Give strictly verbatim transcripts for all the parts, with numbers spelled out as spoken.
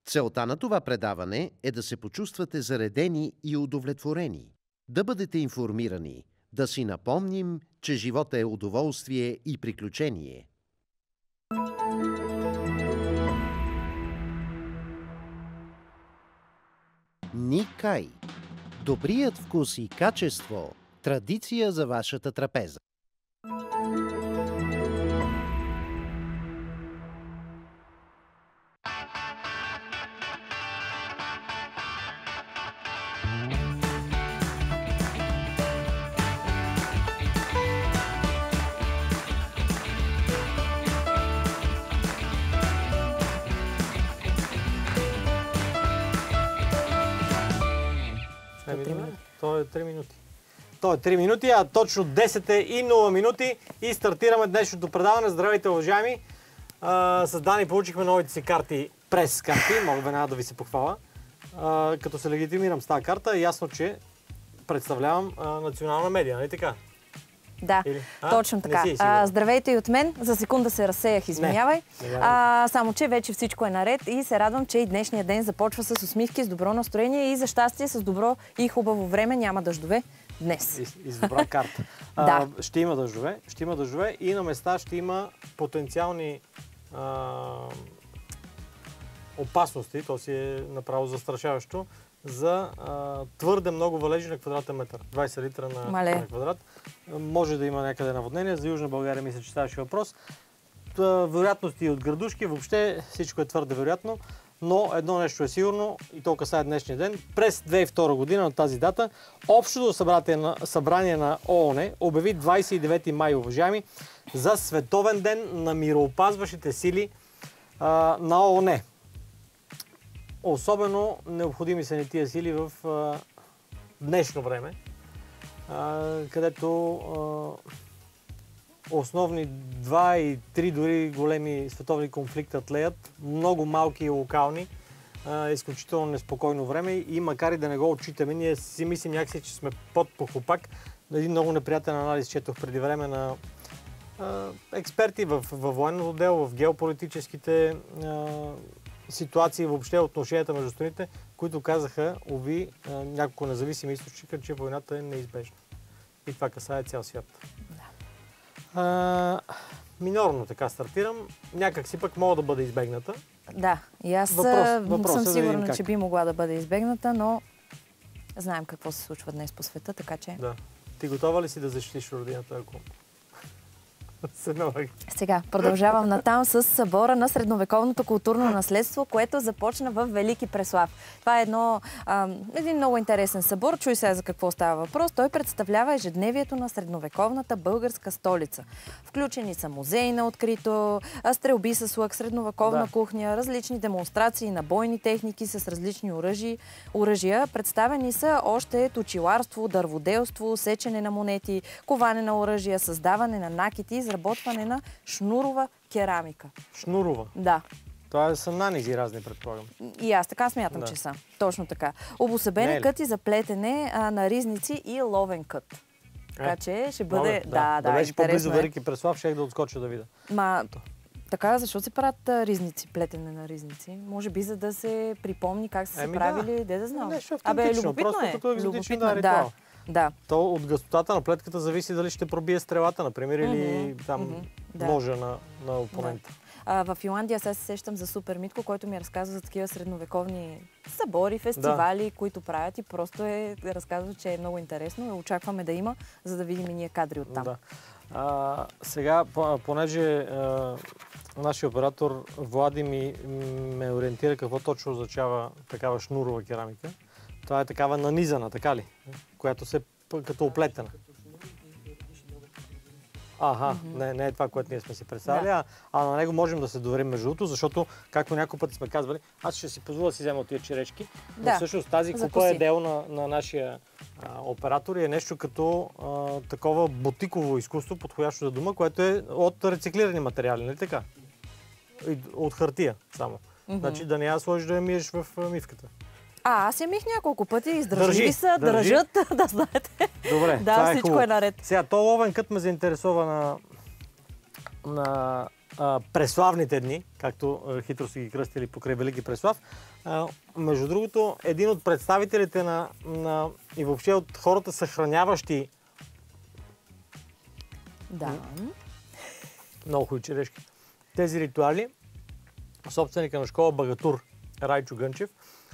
Целта на това предаване е да се почувствате заредени и удовлетворени, да бъдете информирани, да си напомним, че живота е удоволствие и приключение. Никай. Добрият вкус и качество – традиция за вашата трапеза. То е три минути. То е три минути, а точно десет и нула минути и стартираме днешното предаване. Здравейте, уважаеми! А, с Дани получихме новите си карти, прес карти, мога веднага да ви се похваля. А, като се легитимирам с тази карта, е ясно, че представлявам а, национална медия, нали така? Да, Или? А? Точно така. А, здравейте и от мен. За секунда се разсеях, извинявай. Не, не а, само, че вече всичко е наред и се радвам, че и днешния ден започва с усмивки, с добро настроение и за щастие с добро и хубаво време. Няма дъждове днес. И, и с добра карта. Да. А, ще има дъждове, ще има дъждове и на места ще има потенциални а, опасности. То си е направо застрашаващо. За а, твърде много валежи на квадратен метър. двайсет литра на, на квадрат. Може да има някъде наводнение. За Южна България мисля, че ставаше въпрос. Вероятности от градушки, въобще всичко е твърде вероятно. Но едно нещо е сигурно, и то касае днешния ден. През две хиляди и втора година на тази дата Общото събрание на ООН обяви двайсет и девети май, уважаеми, за Световен ден на мироопазващите сили а, на ООН. Особено необходими са ни тия сили в а, днешно време, а, където а, основни два и три дори големи световни конфликта тлеят, много малки и локални, а, изключително неспокойно време и макар и да не го отчитаме, ние си мислим някакси, че сме под похлопак. Един много неприятен анализ четох преди време на а, експерти в, във военното дело, в геополитическите а, ситуации, въобще отношенията между страните, които казаха, уви, няколко независими източника, че войната е неизбежна. И това касае цял свят. Да. А, минорно така стартирам. Някак си пък мога да бъде избегната. Да, и аз въпрос, въпрос съм е да сигурна, че би могла да бъде избегната, но знаем какво се случва днес по света, така че... Да. Ти готова ли си да защитиш родината, ако... Сега продължавам натам с събора на средновековното културно наследство, което започна в Велики Преслав. Това е едно, а, един много интересен събор. Чуй сега за какво става въпрос. Той представлява ежедневието на средновековната българска столица. Включени са музеи на открито, стрелби с лък, средновековна да. кухня, различни демонстрации на бойни техники с различни оръжия. оръжия. Представени са още точиларство, дърводелство, сечене на монети, коване на оръжия, създаване на накити, изработване на шнурова керамика. Шнурова? Да. Това са нанизи разни, предполагам. И аз така смятам, да. че са. Точно така. Обособени къти за плетене а, на ризници и ловен кът. Така е, че ще бъде... Ловен, да, да, да, да беше по-близо е. Велики Преслав, щех да отскоча да видя. Ма, така, защо се правят а, ризници, плетене на ризници? Може би за да се припомни как са се Еми, правили, да. де да знам. Нещо Абе, любопитно просто е. Като екзотичен да, да, да. То от гъстотата на плетката зависи дали ще пробие стрелата, например, или mm-hmm. там mm-hmm. ножа на, на опонента. Да. А, в Финландия сега се сещам за Супер Митко, който ми разказва за такива средновековни събори, фестивали, да. които правят и просто е разказва, че е много интересно. Очакваме да има, за да видим и ние кадри оттам. Да. А, сега, понеже а, нашия оператор Влади ми ме ориентира какво точно означава такава шнурова керамика. Това е такава нанизана, така ли? Която се като оплетена. Ага, mm-hmm. не, не е това, което ние сме си представили, да. а, а на него можем да се доверим между другото, защото, както няколко пъти сме казвали, аз ще си позволя да си взема от тия черешки, да. но всъщност тази купа е дело на, на нашия а, оператор и е нещо като а, такова бутиково изкуство, подходящо за дома, което е от рециклирани материали, нали така? И, от хартия само. Mm-hmm. Значи да не я сложиш да я миеш в а, мивката. А, аз я мих няколко пъти, издържали са, държи. държат, да знаете. Добре, да, това е всичко хубаво. е наред. Сега, то ловен кът ме заинтересова на, на а, преславните дни, както а, хитро си ги кръстили покрай Велики Преслав. А, между другото, един от представителите на, на и въобще от хората съхраняващи Да. много хубави черешки. Тези ритуали, собственика на школа Багатур, Райчо Гънчев,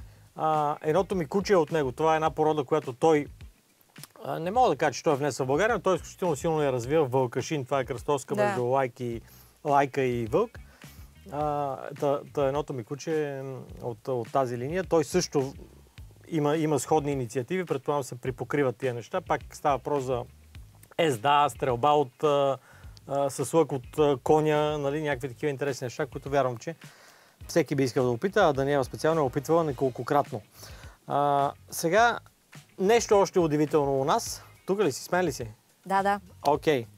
а, едното ми куче е от него. Това е една порода, която той а, не мога да кажа, че той е внесъл в България, но той изключително силно я развива. Вълкашин, това е кръстоска Да. между лайки, лайка и вълк. А, та, та едното ми куче е от, от тази линия. Той също има, има сходни инициативи, предполагам се припокриват тия неща. Пак става въпрос за езда, стрелба от, а, а, с лък от а, коня, нали, някакви такива интересни неща, които вярвам, че всеки би искал да опита, а Даниела специално е опитвала неколкократно. А, сега, нещо още удивително у нас. Тук ли си? Смен ли си? Да, да. Окей. Okay.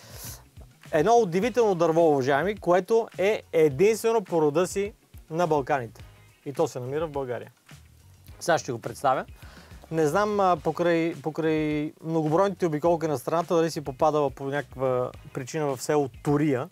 Едно удивително дърво, уважаеми, което е единствено по рода си на Балканите. И то се намира в България. Сега ще го представя. Не знам а, покрай, покрай многобройните обиколки на страната дали си попадала по някаква причина в село Турия.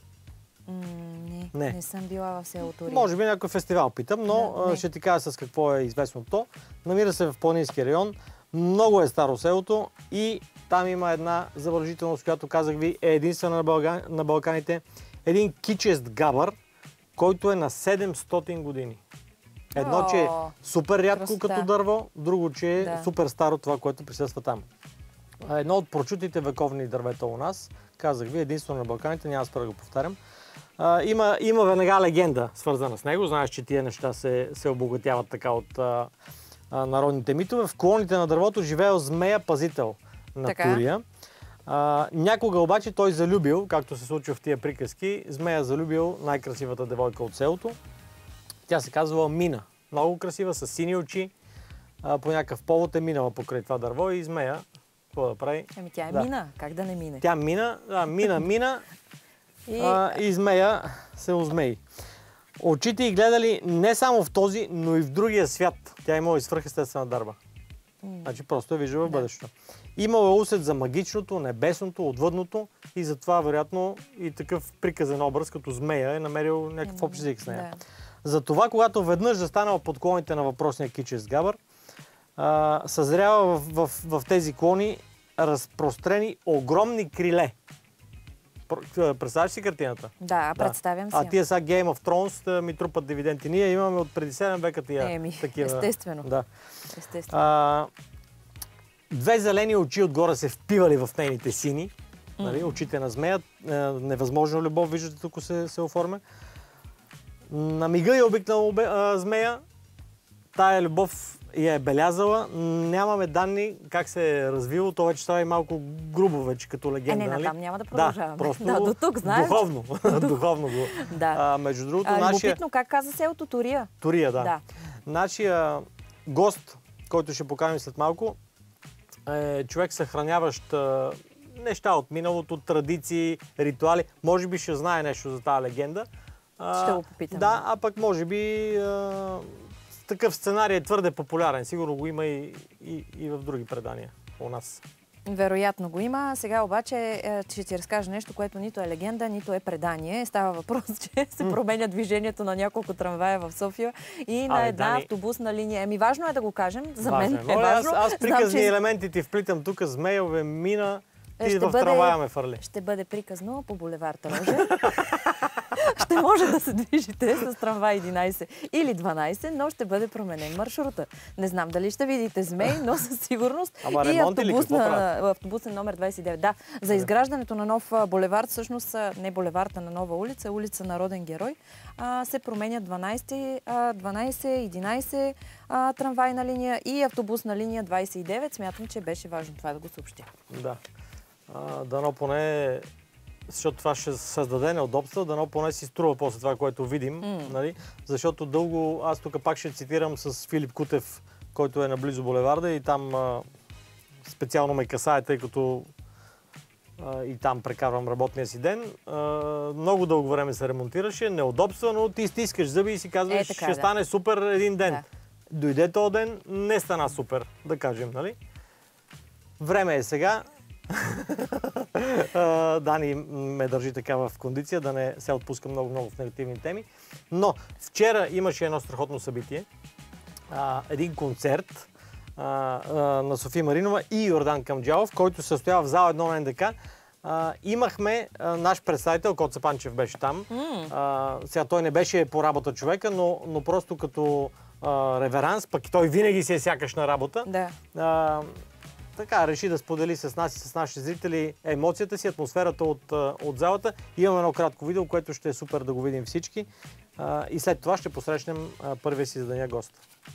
М, не, Не. не съм била в село Турия. Може би някой фестивал питам, но Да, а, не. ще ти кажа с какво е известно то. Намира се в планински район. Много е старо селото и там има една забележителност, която казах ви е единствена на, Балга... на Балканите. Един кичест габър, който е на седемстотин години. Едно, че е О, супер рядко красота. като дърво, друго, че е Да. супер старо това, което присъства там. А, Едно от прочутите вековни дървета у нас, казах ви, единствено на Балканите, няма спра да го повтарям. А, има, има веднага легенда, свързана с него. Знаеш, че тия неща се, се обогатяват така от а, а, народните митове. В клоните на дървото живеел змея-пазител на Така. Турия. А, някога обаче той залюбил, както се случва в тия приказки, змея залюбил най-красивата девойка от селото. Тя се казва Мина. Много красива, с сини очи. А, по някакъв повод е минала покрай това дърво и змея, какво да прави? Ами тя е Да. мина. Как да не мине? Тя мина, да, мина, мина И... а, и змея се озмеи. Очите й гледали не само в този, но и в другия свят. Тя имала и свръхестествена дарба. Значи просто е виждала в Да. бъдещето. Имала усет за магичното, небесното, отвъдното и затова вероятно и такъв приказен образ като змея е намерил някакъв общ език с нея. Да. Затова, когато веднъж застанала под клоните на въпросния кичест габър, а, съзрява в, в, в тези клони разпрострени огромни криле. Про- Представяш си картината? Да, Да. представям си. А тия сега Game of Thrones да ми трупат дивиденти. Ние имаме от преди седем века тия Еми, такива. естествено. Да. Естествено. А, две зелени очи отгоре се впивали в нейните сини. Нали, очите на змея. Е, невъзможна любов, виждате, тук се, се оформя. На мига е обикнала обе- а, змея. Тая любов я е белязала. Нямаме данни как се е развило. То вече става и малко грубо вече като Е, легенда. не, нали? натам няма да Да, продължаваме. просто Да, до тук, знаеш. духовно. духовно го. Да. А, между другото, А, нашия... любопитно, как каза селото Турия? Турия, да. Да. Нашия гост, който ще поканим след малко, е човек съхраняващ а, неща от миналото, традиции, ритуали. Може би ще знае нещо за тази легенда. А, Ще го попитам. Да, а пък може би а, такъв сценарий е твърде популярен. Сигурно го има и, и, и в други предания у нас. Вероятно го има. Сега обаче е, ще ти разкажа нещо, което нито е легенда, нито е предание. Става въпрос, че се променя движението на няколко трамвая в София и на Абе, една Дани... автобусна линия. Еми важно е да го кажем. За Важно мен е. е Моля, важно. Аз, аз Знам, приказни че елементи ти вплитам тук, змейове, мина, ти Ще в бъде- трамвая ме фърли. ще бъде приказно по булевард Рожа. Ще може да се движите с трамвай единайсет или дванайсет, но ще бъде променен маршрута. Не знам дали ще видите змей, но със сигурност Ама и ремонт или какво правят? автобусен номер двайсет и девет. Да, за изграждането на нов а, булевард, всъщност а, не булеварда на нова улица, улица Народен герой, а, се променят дванайсет, а, дванайсет, единайсет а, трамвайна линия и автобусна линия двайсет и девет. Смятам, че беше важно това да го съобщя. Да. А, дано поне, защото това ще създаде неудобства, дано поне си струва после това, което видим. Mm. Нали? Защото дълго, аз тук пак ще цитирам с Филип Кутев, който е наблизо булеварда и там а, специално ме касае, тъй като а, и там прекарвам работния си ден. А, много дълго време се ремонтираше, неудобства, но ти стискаш зъби и си казваш, Е, така, ще да. стане супер един ден. Да. Дойде този ден, не стана супер, да кажем, нали? Време е сега. Дани ме държи така в кондиция, да не се отпуска много-много в негативни теми. Но вчера имаше едно страхотно събитие. А, един концерт а, а, на София Маринова и Йордан Камджалов, който се състоява в зала едно на НДК. А, имахме а, наш представител, Коца Панчев беше там. Mm. А, сега той не беше по работа човека, но, но просто като а, реверанс, пък той винаги си е сякаш на работа. Да. А, така, реши да сподели с нас и с нашите зрители емоцията си, атмосферата от, от залата. Имаме едно кратко видео, което ще е супер да го видим всички. А, и след това ще посрещнем а, първия си за деня гост.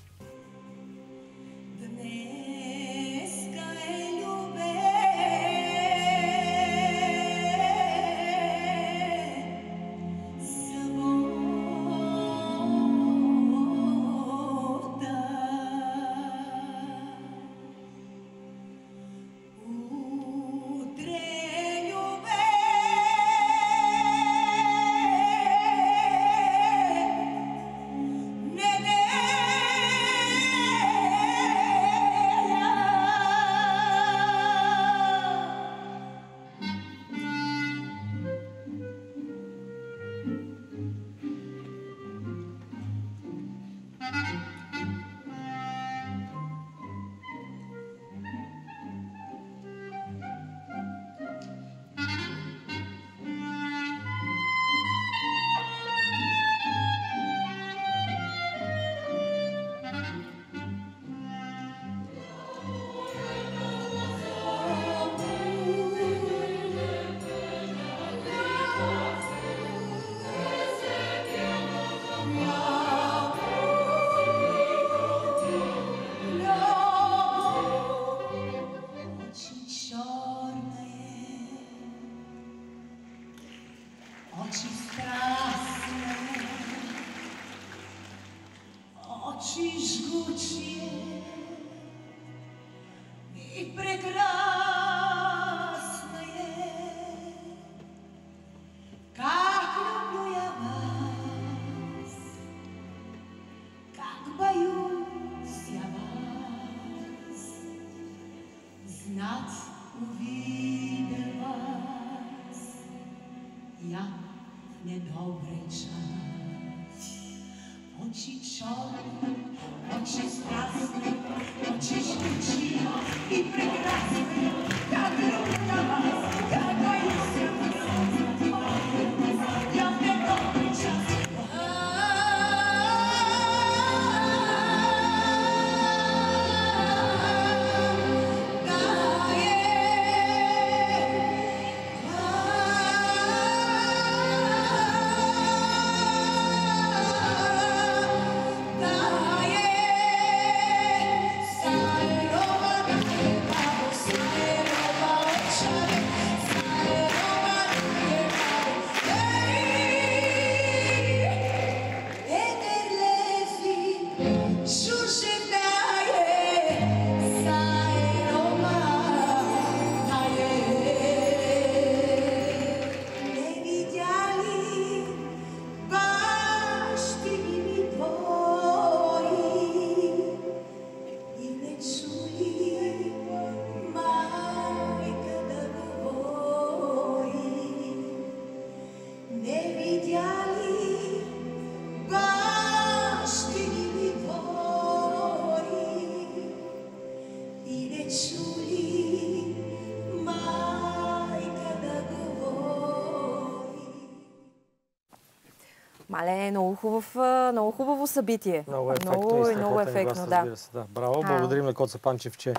Мале, много, хубав, много хубаво събитие. Много ефектно много, и много ефектно, да. да. Браво, а. Благодарим на Коца Панчев, че,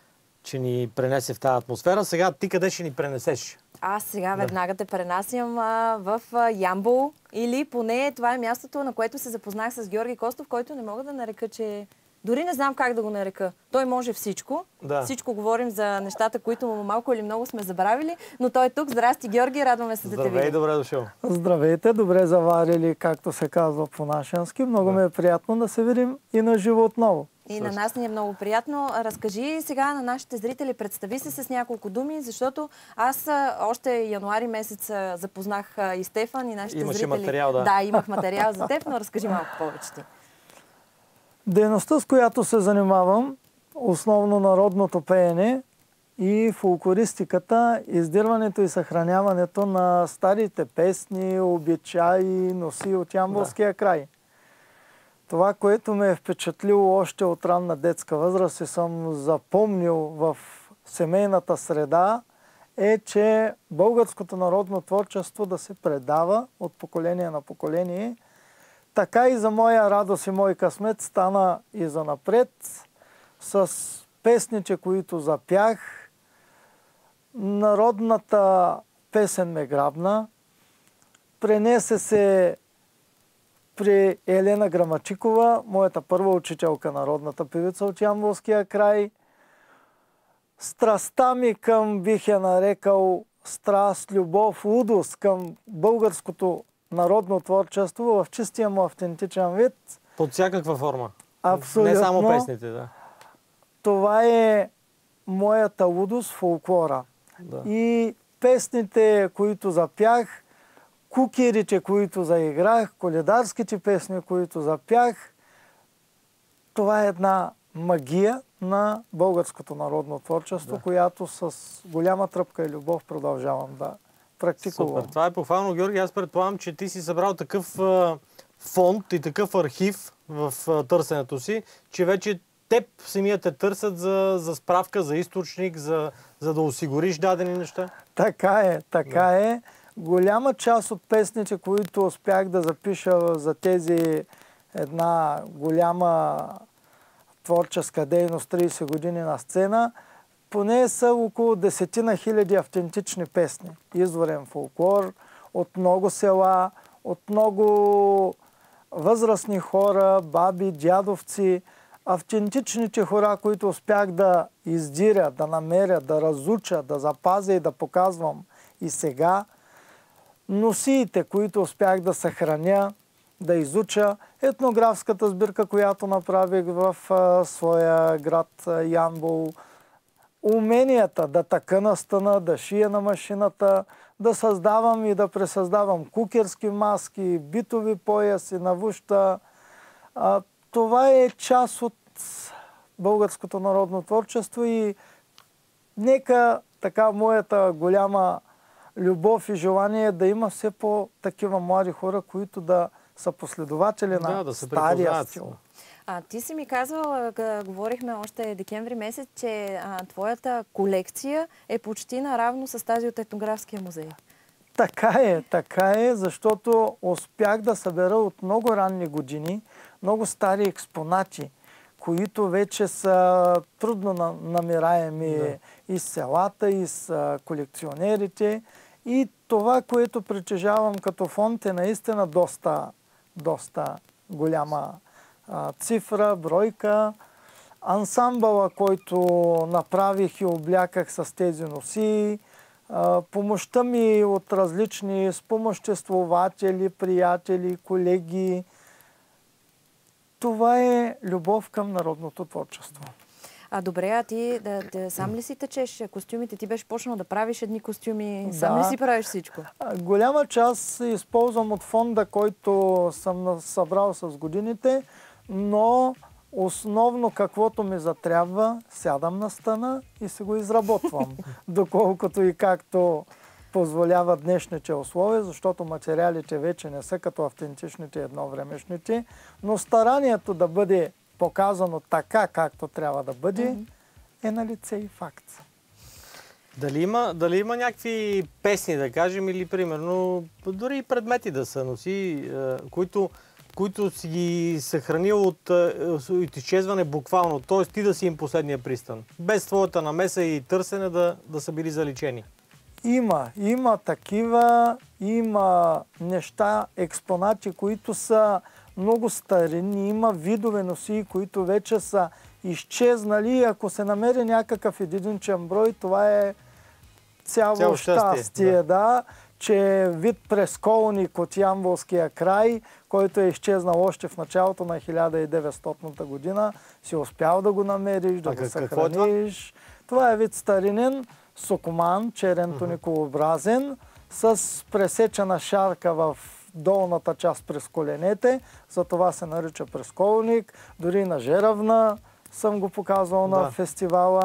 че ни пренесе в тази атмосфера. Сега ти къде ще ни пренесеш? Аз сега да. веднага те пренасям а, в а, Ямбол, или поне това е мястото, на което се запознах с Георги Костов, който не мога да нарека, че... Дори не знам как да го нарека. Той може всичко. Да. Всичко говорим за нещата, които малко или много сме забравили, но той е тук. Здрасти, Георги, радваме се да те видим. Здравей, добре дошъл. Здравейте, добре заварили, както се казва по-нашенски. Много да. ми е приятно да се видим и на живо отново. И Също. на нас ни е много приятно. Разкажи сега на нашите зрители, представи се с няколко думи, защото аз още януари месец запознах и Стефан, и нашите Имаше зрители. материал, да. Да, имах материал за теб, но разкажи малко повече ти. Дейността, с която се занимавам, основно народното пеене и фолклористиката, издирването и съхраняването на старите песни, обичаи, носи от Ямболския да. край. Това, което ме е впечатлило още от ранна детска възраст и съм запомнил в семейната среда, е, че българското народно творчество да се предава от поколение на поколение. Така и за моя радост и мой късмет стана и занапред с песните, които запях. Народната песен ме грабна. Пренесе се при Елена Грамачикова, моята първа учителка, народната певица от Ямболския край. Страстта ми към, бих я нарекал, страст, любов, лудост към българското народно творчество в чистия му автентичен вид. Под всякаква форма. Абсолютно. Не само песните, да. Това е моята лудост, фолклора. Да. И песните, които запях, кукерите, които заиграх, коледарските песни, които запях, това е една магия на българското народно творчество, да. която с голяма тръпка и любов продължавам да практикувам. Супер. Това е похвално, Георги. Аз предполагам, че ти си събрал такъв а, фонд и такъв архив в а, търсенето си, че вече теб самият те търсят за, за справка, за източник, за, за да осигуриш дадени неща. Така е, така да. е. Голяма част от песните, които успях да запиша за тези една голяма творческа дейност, трийсет години на сцена, поне са около десетина хиляди автентични песни. Изворен фолклор от много села, от много възрастни хора, баби, дядовци, автентичните хора, които успях да издиря, да намеря, да разуча, да запазя и да показвам и сега. Носиите, които успях да съхраня, да изуча, етнографската сбирка, която направих в а, своя град а, Ямбол, уменията да така на стъна, да шия на машината, да създавам и да пресъздавам кукерски маски, битови пояси, навуща. А, това е част от българското народно творчество и нека така моята голяма любов и желание да има все по-такива млади хора, които да са последователи да, на да стария стил. А, ти си ми казвал, говорихме още декември месец, че а, твоята колекция е почти наравно с тази от етнографския музей. Така е, така е, защото успях да събера от много ранни години много стари експонати, които вече са трудно намираеми да. из селата, из колекционерите. И това, което притежавам като фонд, е наистина доста, доста голяма а, цифра, бройка. Ансамбъла, който направих и обляках с тези носи, а, помощта ми от различни спомоществователи, приятели, колеги. Това е любов към народното творчество. А добре, а ти да, да, сам ли си течеш костюмите? Ти беше почнал да правиш едни костюми. Да. Сам ли си правиш всичко? Голяма част използвам от фонда, който съм събрал с годините, но основно каквото ми затрябва, сядам на стъна и се го изработвам. Доколкото и както позволява днешните условия, защото материалите вече не са като автентичните едновремешните, но старанието да бъде показано така, както трябва да бъде, mm-hmm. е на лице и факт. Дали има, дали има някакви песни, да кажем, или примерно дори и предмети да са носи, които, които си ги съхранил от, от изчезване буквално, т.е. ти да си им последния пристан, без твоята намеса и търсене да, да са били заличени? Има, има такива, има неща, експонати, които са много старини, има видове носи, които вече са изчезнали. Ако се намери някакъв единичен брой, това е цяло, цяло щастие, щастие да. да, че е вид пресколник от Ямболския край, който е изчезнал още в началото на хиляда и деветстотната година, си успял да го намериш, да а го съхраниш. Това? това е вид старинен сокоман, черен туникообразен, с пресечена шарка в долната част през коленете, за това се нарича пресколник. Дори на Жеравна съм го показвал да. на фестивала.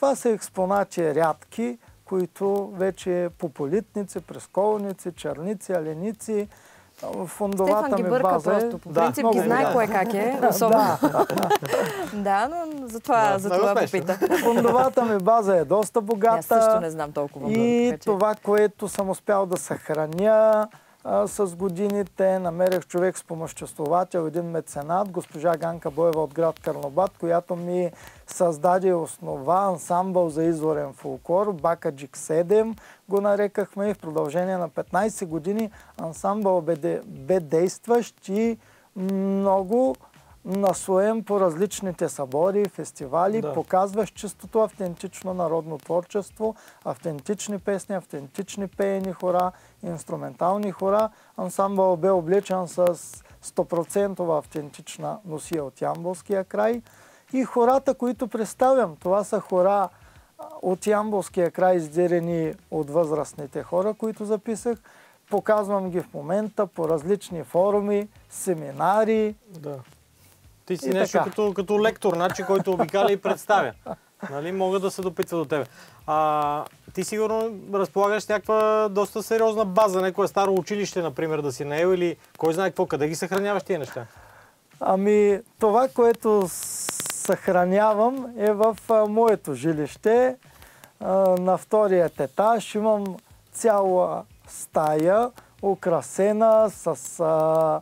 Това са експонати рядки, които вече пополитници, пресколници, черници, аленици. Фондовата Стефан ги ми бърка база е... просто. По принцип ги много знае да. кое как е. Особено. Да, но за това, Да, за много това смешно. попита. Фондовата ми база е доста богата. Аз също не знам толкова много. И така че- това, което съм успял да съхраня а, с годините, намерих човек спомоществовател, един меценат, госпожа Ганка Боева от град Карнобат, която ми създаде и основа ансамбъл за изворен фолклор, Бакаджик седем го нарекахме, и в продължение на петнайсет години ансамбъл бе, бе действащ и много наслоен по различните събори, фестивали, Да. показващ чистото автентично народно творчество, автентични песни, автентични пеени хора, инструментални хора. Ансамбъл бе облечен с сто процента автентична носия от Ямболския край. И хората, които представям, това са хора от Ямболския край, издирени от възрастните хора, които записах. Показвам ги в момента по различни форуми, семинари. Да. Ти си И нещо така. като, като лектор, значи, който обикаля и представя. Нали, могат да се допитват до тебе. А, ти сигурно разполагаш някаква доста сериозна база, някое старо училище, например, да си наел, или кой знае какво, къде ги съхраняваш тия неща? Ами, това, което съхранявам е в а, моето жилище. А, на вторият етаж имам цяла стая, украсена с а,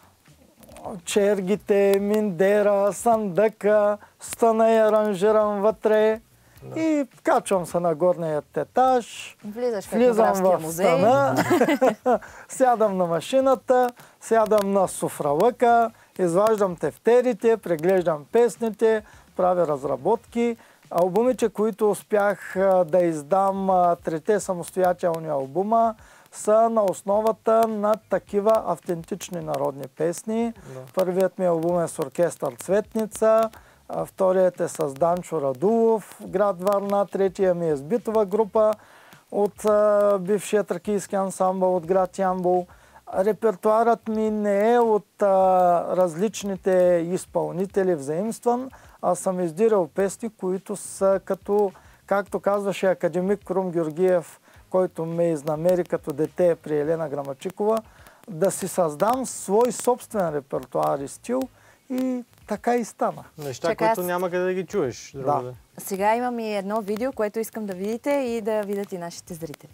чергите, миндера, сандъка, стана е аранжиран вътре. Да. И качвам се на горният етаж. Влизаш в Влизам етнографския в музей. стана, сядам на машината, сядам на софралъка, изваждам тефтерите, преглеждам песните, правя разработки. Албумите, които успях а, да издам, а, трите самостоятелни албума, са на основата на такива автентични народни песни. Да. Първият ми албум е с оркестър Цветница, а вторият е с Данчо Радулов, град Варна, третия ми е с битова група от а, бившия тракийски ансамбъл от град Ямбол. Репертуарът ми не е от а, различните изпълнители взаимстван, а съм издирал песни, които са като, както казваше академик Крум Георгиев, който ме изнамери като дете при Елена Грамачикова, да си създам свой собствен репертуар и стил, и така и стана. Неща, Чакай, които аз- няма къде да ги чуеш. другаде. Сега имам и едно видео, което искам да видите и да видят и нашите зрители.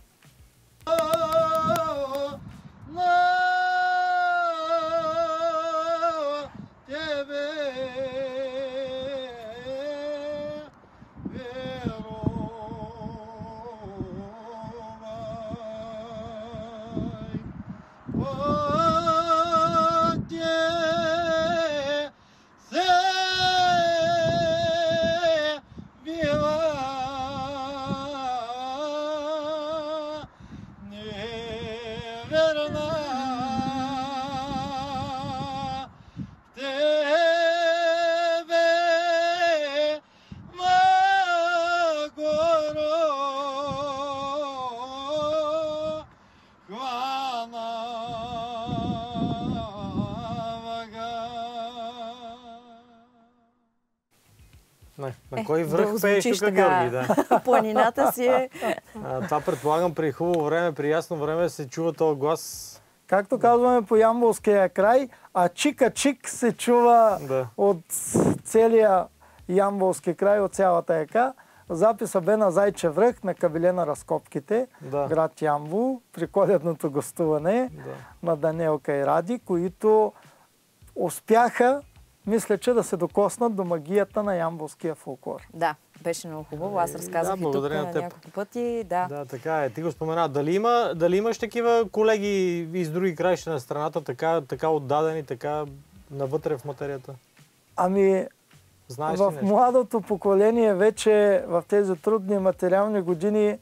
Не, на Е, кой да връх пееш озвучиш тук, така. Георги? Да. Планината си е... А, това предполагам при хубаво време, при ясно време се чува този глас. Както казваме по Ямболския край, а чика-чик се чува Да. от целия Ямболски край, от цялата ека. Записа бе на Зайче връх, на кабеле на разкопките, Да. град Ямбол, при коледното гостуване Да. на Даниелка и Ради, които успяха, мисля, че да се докоснат до магията на ямболския фолклор. Да, беше много хубаво. Аз Е, разказах да, и тук благодаря на на теб. няколко пъти. Да. Да, така е. Ти го спомена. Дали, има, дали имаш такива колеги из други краища на страната, така, така отдадени, така навътре в материята? Ами, Знаеш ли в нещо? младото поколение вече в тези трудни материални години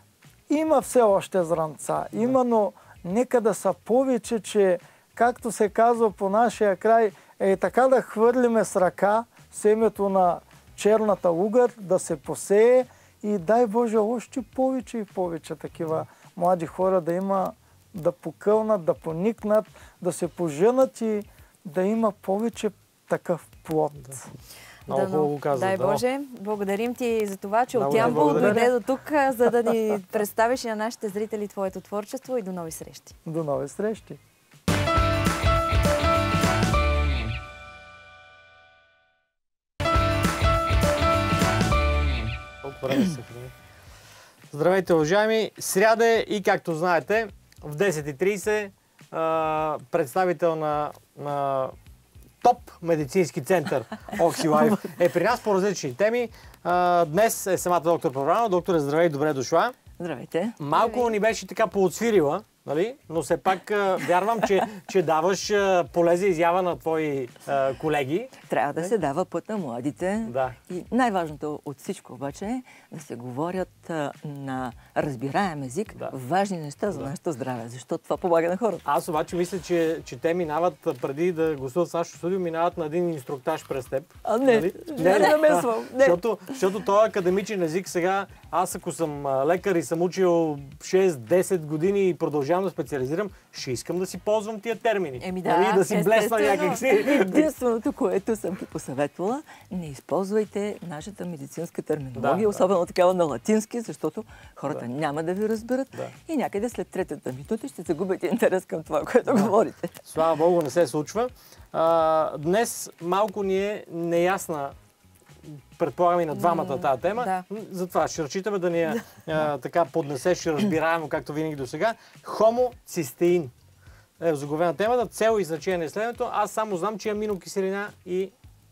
има все още зранца. Има, но нека да са повече, че, както се казва по нашия край, е така да хвърлиме с ръка семето на черната угър, да се посее и дай Боже още повече и повече такива млади хора да има, да покълнат, да поникнат, да се поженат и да има повече такъв плод. Много хубаво го каза. Дай дано. Боже. Благодарим ти за това, че Много от ти Ямбол благодаря. дойде до тук, за да ни представиш и на нашите зрители твоето творчество и до нови срещи. До нови срещи! Колко време се храни. Здравейте, уважаеми! Сряда е и, както знаете, в десет и трийсет а, представител на, на топ медицински център OxyLife е при нас по различни теми. А, днес е самата доктор Павлова. Доктор, здравей, добре дошла. Здравейте. Малко ни беше така поотсвирила, нали? Но все пак а, вярвам, че, че даваш а, поле за изява на твои а, колеги. Трябва да се дава път на младите. Да. И най-важното от всичко обаче е да се говорят а, на разбираем език Да. важни неща за Да. нашето здраве, защото това помага на хората. Аз обаче мисля, че, че те минават, преди да гостуват в нашото студио, минават на един инструктаж през теб. А не, Нали? не, не намесвам. Не. Защото, защото този академичен език сега, аз ако съм а, лекар и съм учил шест-десет години и продължавам да специализирам, ще искам да си ползвам тия термини. Еми да, Нали? Да си блесна естествено. някакси. Единственото, което съм ти посъветвала, не използвайте нашата медицинска терминология, Да, особено такава на латински, защото хората Да. няма да ви разберат Да. и някъде след третата минута ще загубите интерес към това, което говорите. Слава Богу, не се случва. А, днес малко ни е неясна, предполагам и на двамата тази тема. да. Затова ще разчитаме да ни я а, така поднесеш разбираемо, както винаги до сега. Хомоцистеин е заглавена темата. Цел и значение на изследването. Аз само знам, че е аминокиселина и,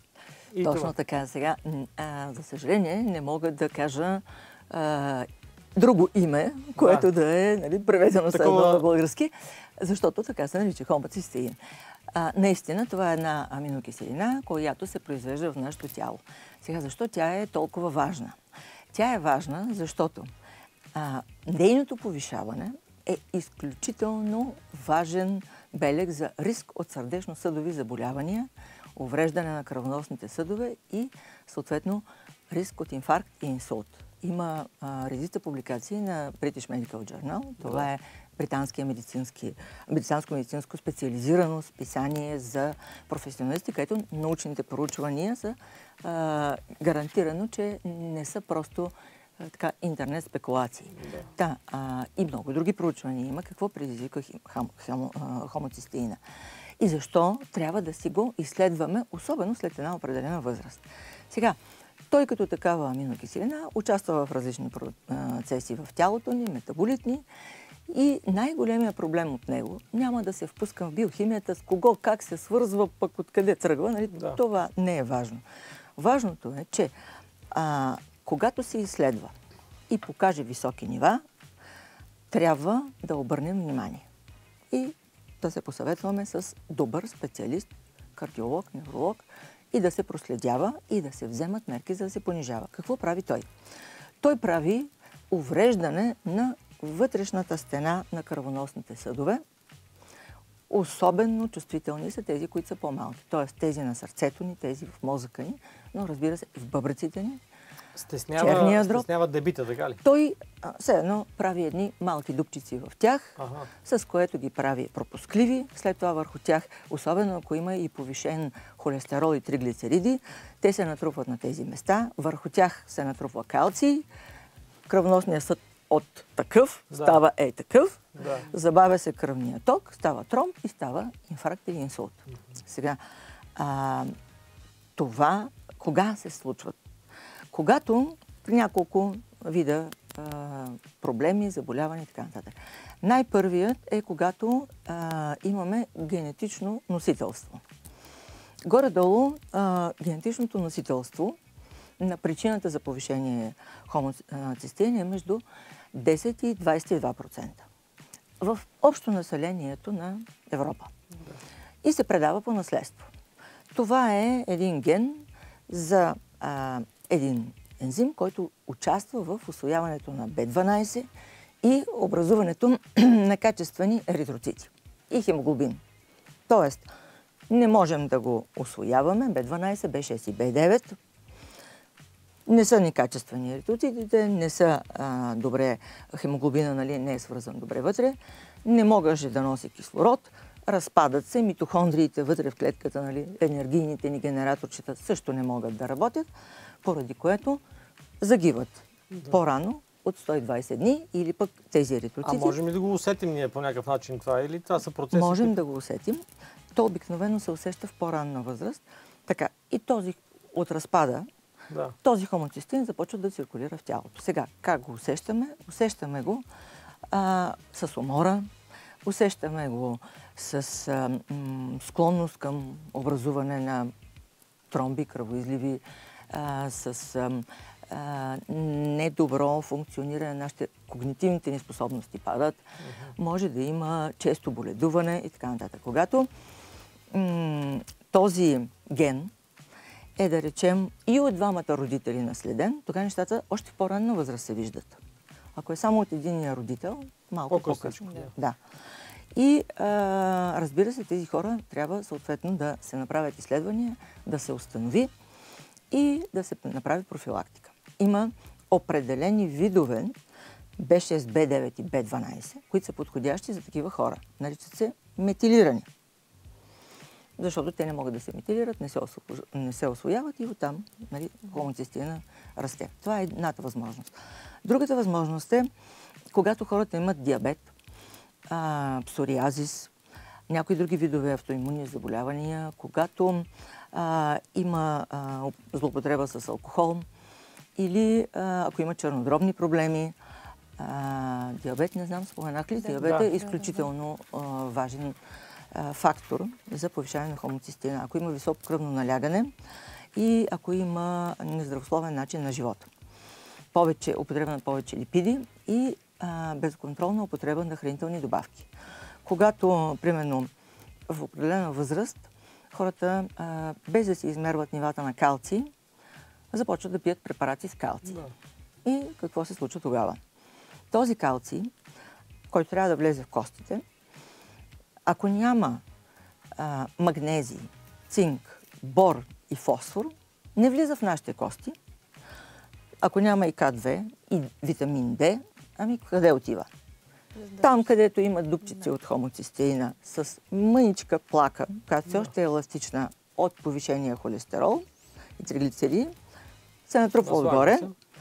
и Точно това. така. Сега, м, а, за съжаление, не мога да кажа а, друго име, което да, да е нали, преведено Такова... с едно на български, защото така се нарича хомоцистеин. А, наистина, това е една аминокиселина, която се произвежда в нашето тяло. Сега, защо тя е толкова важна? Тя е важна, защото а, нейното повишаване е изключително важен белег за риск от сърдечно-съдови заболявания, увреждане на кръвоносните съдове и съответно риск от инфаркт и инсулт. Има а, редица публикации на British Medical Journal. Това да. е британския медицински, британско-медицинско специализирано списание за професионалисти, където научните проучвания са а, гарантирано, че не са просто а, така, интернет спекулации. Да. Да, а, и много други проучвания има. Какво предизвика хом, хом, хомоцистеина? И защо трябва да си го изследваме, особено след една определена възраст. Сега, той като такава аминокиселина участва в различни процеси в тялото ни, метаболитни, и най-големият проблем от него, няма да се впускам в биохимията, с кого, как се свързва, пък откъде тръгва, нали? Да. Това не е важно. Важното е, че а, когато се изследва и покаже високи нива, трябва да обърнем внимание и да се посъветваме с добър специалист, кардиолог, невролог, и да се проследява и да се вземат мерки, за да се понижава. Какво прави той? Той прави увреждане на вътрешната стена на кръвоносните съдове. Особено чувствителни са тези, които са по-малки. Тоест тези на сърцето ни, тези в мозъка ни, но разбира се и в бъбреците ни. Стеснява, стеснява дебита, така ли? Той а, все едно прави едни малки дупчици в тях, ага. с което ги прави пропускливи. След това върху тях, особено ако има и повишен холестерол и триглицериди, те се натрупват на тези места. Върху тях се натрупва калций. Кръвносният съд от такъв да. става е такъв. Да. Забавя се кръвния ток, става тромб и става инфаркт или инсулт. Mm-hmm. Сега, а, това кога се случва? Когато при няколко вида а, проблеми, заболявания и така нататък. Най-първият е когато а, имаме генетично носителство. Горе-долу а, генетичното носителство на причината за повишение хомоцистеин е между десет и двадесет и два процента в общо населението на Европа. И се предава по наследство. Това е един ген за а, един ензим, който участва в усвояването на Б дванадесет и образуването на качествени еритроцити и хемоглобин. Тоест, не можем да го усвояваме, Б дванадесет, Б шест и Б девет. Не са ни качествени еритроцитите, не са а, добре, хемоглобина нали, не е свързан добре вътре, не може да носи кислород, разпадат се, митохондриите вътре в клетката, нали, енергийните ни генераторчета също не могат да работят, поради което загиват да. По-рано от сто и двайсет дни или пък тези еритроцити. А можем ли да го усетим ние по някакъв начин това или това са процеси? Можем които... да го усетим. То обикновено се усеща в по-ранна възраст. Така, и този от разпада, да. Този хомоцистеин започва да циркулира в тялото. Сега, как го усещаме? Усещаме го а, с умора, усещаме го с а, м, склонност към образуване на тромби, кръвоизливи, а, с а, а, недобро функциониране на нашите когнитивните ни способности падат. Uh-huh. Може да има често боледуване и така нататък. Когато м, този ген е, да речем, и от двамата родители наследен, тогава нещата още в по-ранна възраст се виждат. Ако е само от единия родител, малко по-късно. Да. Да. И а, разбира се, тези хора трябва съответно да се направят изследвания, да се установи и да се направи профилактика. Има определени видове Б шест, Б девет и Б дванайсет, които са подходящи за такива хора. Наричат се метилирани. Защото те не могат да се метилират, не се, осво... не се освояват и оттам, нали, хомоцистеина расте. Това е едната възможност. Другата възможност е, когато хората имат диабет, а, псориазис, някои други видове автоимунни заболявания, когато а, има а, злоупотреба с алкохол или а, ако има чернодробни проблеми. А, диабет, не знам, споменах ли, диабет да, е изключително да, да. А, важен а, фактор за повишаване на хомоцистеина. Ако има високо кръвно налягане и ако има нездравословен начин на живота. Повече, употреба на повече липиди и а, безконтролна употреба на хранителни добавки. Когато, примерно, в определена възраст, хората, а, без да си измерват нивата на калций, започват да пият препарати с калций. Да. И какво се случва тогава? Този калций, който трябва да влезе в костите, ако няма а, магнезий, цинк, бор и фосфор, не влиза в нашите кости. Ако няма и К две и витамин Д, ами къде отива? Там, където има дупчици да. От хомоцистеина с мъничка плака, която все още е еластична от повишения холестерол и триглицериди, се натрупва отгоре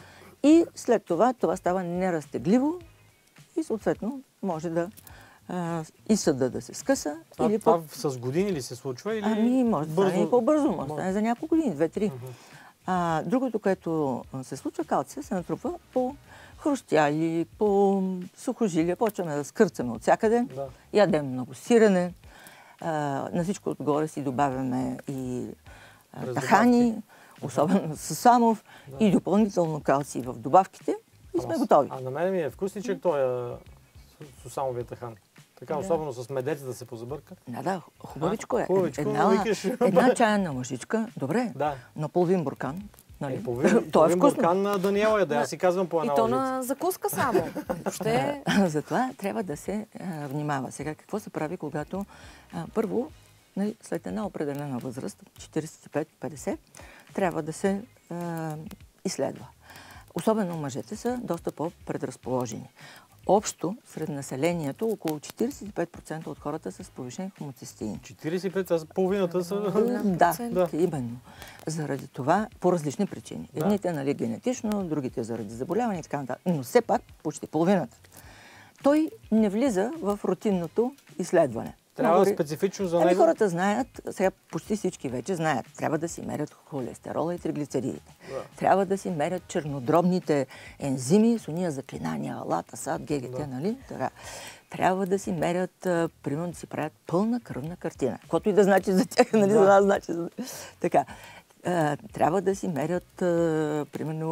и след това това става неразтегливо и съответно може да а, и съда да се скъса. А, или това по... с години ли се случва? Или... Ами може да стане и по-бързо, може да стане за няколко години, две-три. Uh-huh. А, другото, което се случва, калция се натрупва по хрустяли, по сухожилия, почваме да скърцаме от всякъде, да. Ядем много сирене, а, на всичко отгоре си добавяме и а, тахани, особено Сусамов, да. И допълнително калций в добавките и сме а, готови. А на мен ми е вкусничък този Сусамовия тахан. Така, да. Особено с медец да се позабърка. Да, да, хубавичко е. Хубавичко, една, една чайна лъжичка, добре, да. На половин буркан. Нали? Е, половин, то е вкусно. Буркан на Даниела, да, аз си казвам по една И то лъжица. на закуска само. Въобще... Затова трябва да се а, внимава. Сега какво се прави, когато а, първо, нали, след една определена възраст, четирийсет и пет до петдесет, трябва да се а, изследва. Особено мъжете са доста по-предразположени. Общо, сред населението, около четирийсет и пет процента от хората са с повишен хомоцистеин. четирийсет и пет процента, половината са... Да, да, именно. Заради това, по различни причини. Да. Едните, нали, генетично, другите заради заболяване и така нататък. Но все пак, почти половината. Той не влиза в рутинното изследване. Трябва да специфично за него. него. Хората знаят, сега почти всички вече знаят, трябва да си мерят холестерола и триглицеридите. Да. Трябва да си мерят чернодробните ензими, с уния заклинания, алат, асад, ГГТ, да. Нали? Така. Трябва да си мерят, а, примерно да си правят пълна кръвна картина. Каквото и да значи за тях, нали, да. За нас значи. Така. А, трябва да си мерят, а, примерно,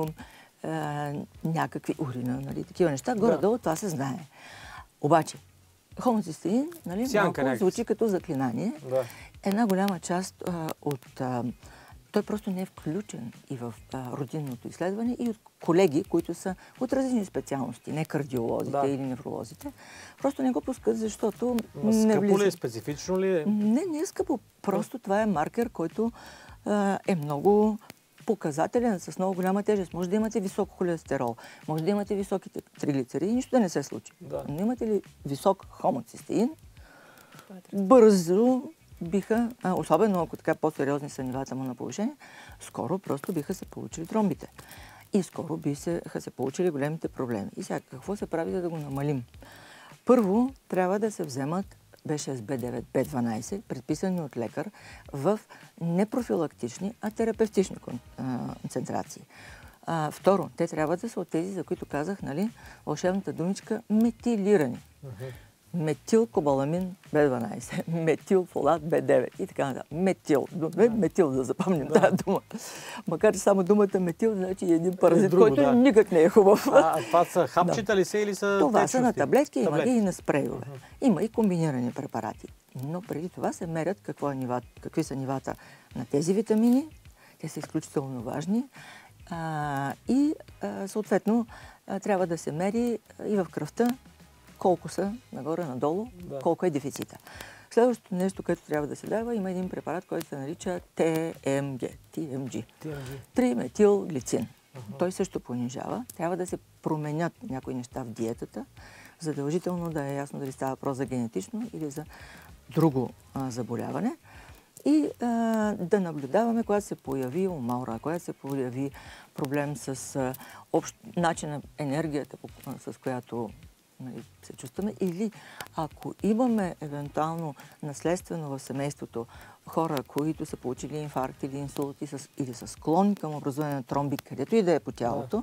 а, някакви урина, нали, такива неща. Горе-долу да. Това се знае. Обаче, хомоцистеин, нали, малко звучи като заклинание. Да. Една голяма част а, от... А, той просто не е включен и в а, рутинното изследване и от колеги, които са от различни специалности, не кардиолозите да. Или невролозите. Просто не го пускат, защото Ма, не скъпо влиза. ли е, специфично ли е? Не, не е скъпо. Просто това е маркер, който а, е много показателен, с много голяма тежест. Може да имате висок холестерол, може да имате високи триглицериди и нищо да не се случи. Да. Но имате ли висок хомоцистеин, бързо биха, а, особено ако така по-сериозни са нивата му на повишение, скоро просто биха се получили тромбите. И скоро биха се получили големите проблеми. И сега, какво се прави, за да го намалим? Първо, трябва да се вземат Б шест, Б девет, Б дванайсет, предписани от лекар в непрофилактични, а терапевтични концентрации. А, второ, те трябва да са от тези, за които казах, нали, вълшебната думичка метилирани. Uh-huh. Метилкобаламин Б дванайсет, метилфолат Б девет и така нататък. Метил. Uh-huh. Метил да запомним uh-huh. тази дума. Макар че само думата метил значи един паразит, друго, който да. никак не е хубав. А, а това са хапчета да. ли са или са Това течности? са на таблетки, има таблетки. и на спрейове. Uh-huh. Има и комбинирани препарати. Но преди това се мерят какво е нива, какви са нивата на тези витамини. Те са изключително важни. А, и а, съответно а, трябва да се мери и в кръвта колко са нагоре-надолу, да. колко е дефицита. Следващото нещо, което трябва да се дава, има един препарат, който се нарича Т М Г. Т М Г. Триметилглицин. Uh-huh. Той също понижава. Трябва да се променят някои неща в диетата, задължително да е ясно дали става въпрос за генетично или за друго а, заболяване. И а, да наблюдаваме, когато се появи умора, когато се появи проблем с а, общ начин на енергията, с която, нали, се чувстваме, или ако имаме евентуално наследствено в семейството хора, които са получили инфаркт или инсулт с, или са склонни към образуване на тромби, където и да е по тялото,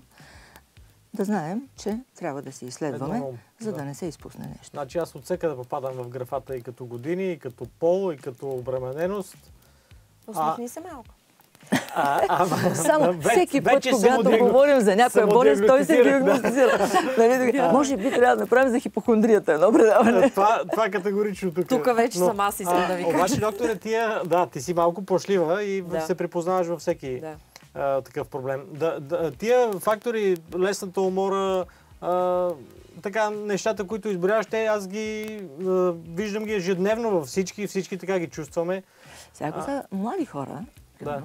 да, да знаем, че трябва да се изследваме, Едно, за да. да не се изпусне нещо. Значи аз от всека да попадам в графата и като години, и като пол, и като обремененост. Усмихни се малко. А, а, Само вече, всеки път, вече когато диагно... говорим за някоя болест, той се диагностицира. Нали, може би трябва да направим за хипохондрията едно предаване. Това, това категорично тук. Тук вече Но, съм аз искам да ви кажа. Обаче, докторе, тия, да, ти си малко пошлива и да. се припознаваш във всеки да. а, такъв проблем. Да, да, тия фактори, лесната умора, а, така, нещата, които изброяваш, те аз ги а, виждам ги ежедневно във всички, всички така ги чувстваме. Сега а... са млади хора, да.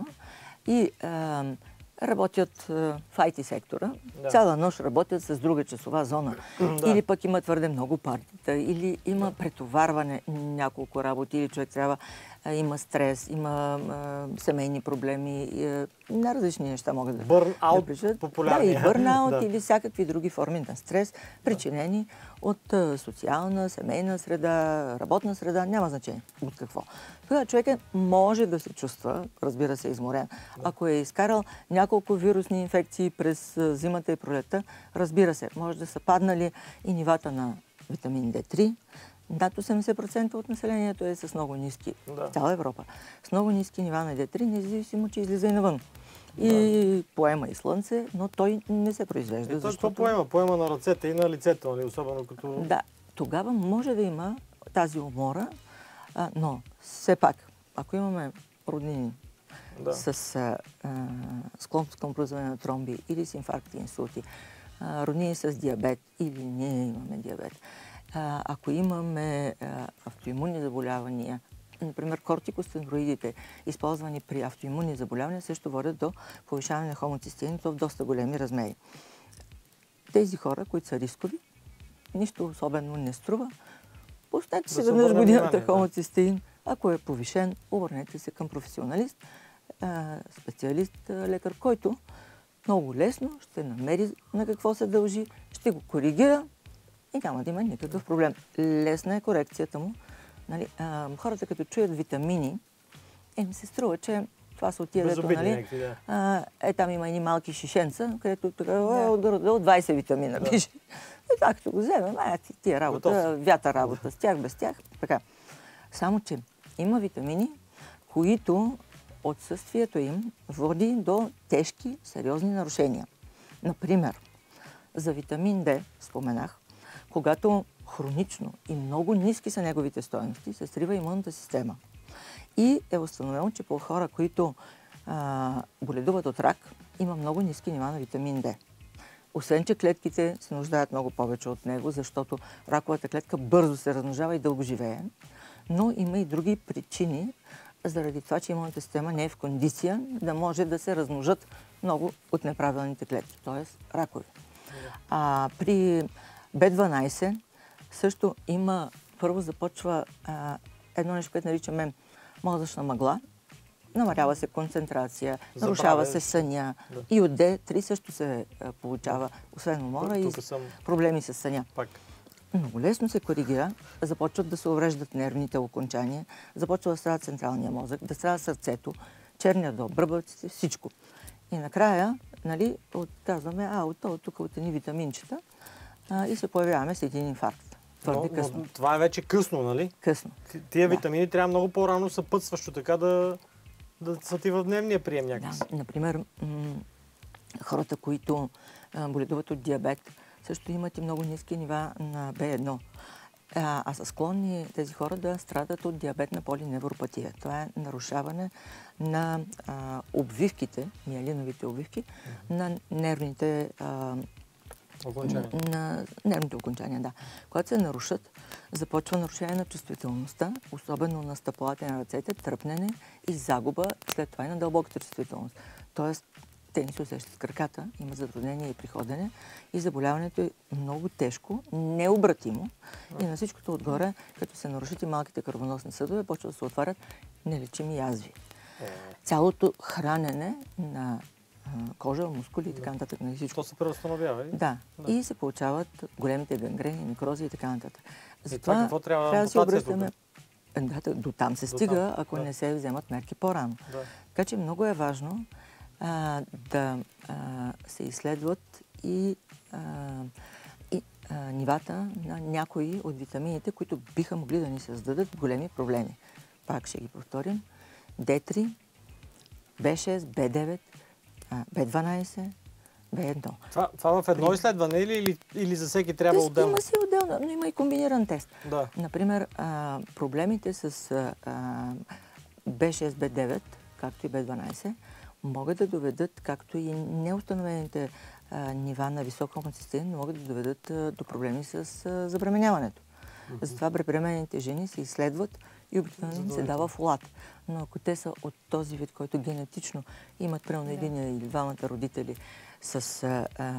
и а, работят а, в ай ти сектора, да. цяла нощ работят с друга часова зона. Да. Или пък има твърде много партита, или има претоварване няколко работи, или човек трябва, а, има стрес, има а, семейни проблеми, и, а, на различни неща могат да Бърнаут, да популярни. Да, и бърнаут, да. или всякакви други форми на стрес, причинени от а, социална, семейна среда, работна среда, няма значение от какво. Тогава човекът може да се чувства, разбира се, изморен. Ако е изкарал няколко вирусни инфекции през зимата и пролетта, разбира се, може да са паднали и нивата на витамин Д три. Над осемдесет процента от населението е с много ниски, да. в цяла Европа, с много ниски нива на Д три, независимо, че излиза и навън. И да. поема и слънце, но той не се произвежда. И защото... поема? Поема на ръцете и на лицето, нали? Особено като... Да, тогава може да има тази умора, а, но все пак, ако имаме роднини да. с а, а, склонност към образуване на тромби или с инфаркти и инсулти, а, роднини с диабет или ние имаме диабет, а, ако имаме а, автоимунни заболявания, например кортикостероидите, използвани при автоимунни заболявания, също водят до повишаване на хомоцистеините в доста големи размери. Тези хора, които са рискови, нищо особено не струва. Пуснете се веднъж годината хомоцистеин. Ако е повишен, обърнете се към професионалист, специалист, лекар, който много лесно ще намери на какво се дължи, ще го коригира и няма да има никакъв проблем. Лесна е корекцията му. Нали, а, хората като чуят витамини, им се струва, че това са от тия, дето, нали, да. а, е, там има едни малки шишенца, където така, да. от двайсет витамина да. пише. И това като го вземем, а тия работа, Готов. вята работа, с тях, без тях, така. Само, че има витамини, които отсъствието им води до тежки, сериозни нарушения. Например, за витамин Д, споменах, когато хронично и много ниски са неговите стойности, се срива имунната система. И е установено, че по хора, които а, боледуват от рак, има много ниски нива на витамин Д. Освен, че клетките се нуждаят много повече от него, защото раковата клетка бързо се размножава и дълго живее. Но има и други причини, заради това, че имунната система не е в кондиция да може да се размножат много от неправилните клетки, т.е. ракови. А при Б дванайсет също има първо започва а, едно нещо, което наричаме мозъчна мъгла. Намалява се концентрация, нарушава се съня. Да. И от Д три също се а, получава, освен умора и съм... проблеми с съня. Пак. Много лесно се коригира. Започват да се увреждат нервните окончания, започва да страда централния мозък, да страда сърцето, черния дроб, бръбъците, всичко. И накрая, нали, отказваме, а, от това, тук от едни витаминчета а, и се появяваме с един инфаркт. Твърде но, късно. Но това е вече късно, нали? Късно. Тия да. витамини трябва много по-рано съпътстващо така да, да са ти в дневния прием някакси. Да, например, м- хората, които а, боледуват от диабет, също имат и много ниски нива на Б едно. А, а са склонни тези хора да страдат от диабетна полиневропатия. Това е нарушаване на а, обвивките, миелиновите обвивки, mm-hmm. на нервните а, окончания. На нервните окончания, да. Когато се нарушат, започва нарушение на чувствителността, особено на стъпалата на ръцете, тръпнене и загуба, след това и на дълбоката чувствителност. Тоест, те не се усещат с краката, има затруднение и при ходене и заболяването е много тежко, необратимо и на всичкото отгоре, като се нарушат и малките кръвоносни съдове, почва да се отварят нелечими язви. Цялото хранене на кожа, мускули и така нататък. На всичко. То се преустановява, ли? Да. да. И се получават големите гангрени, некрози и така нататък. Затова това какво трябва, трябва да се обръщаме. Да, до там се до стига, там. ако да. не се вземат мерки по-рано. Да. Така че много е важно а, да а, се изследват и, а, и а, нивата на някои от витамините, които биха могли да ни създадат големи проблеми. Пак ще ги повторим. Д три, Б шест, Б девет, Б дванайсет, Б едно. Това, това в едно изследване или, или, или за всеки трябва Тест, отделно? Има си отделно, но има и комбиниран тест. Да. Например, а, проблемите с а, Б шест, Б девет, както и Б дванайсет, могат да доведат, както и неустановените а, нива на висок хомоцистеин, могат да доведат а, до проблеми с а, забременяването. Mm-hmm. Затова бременените жени се изследват и обикновено се дава фолат. Но ако те са от този вид, който генетично имат примерно един или двамата родители с а, а,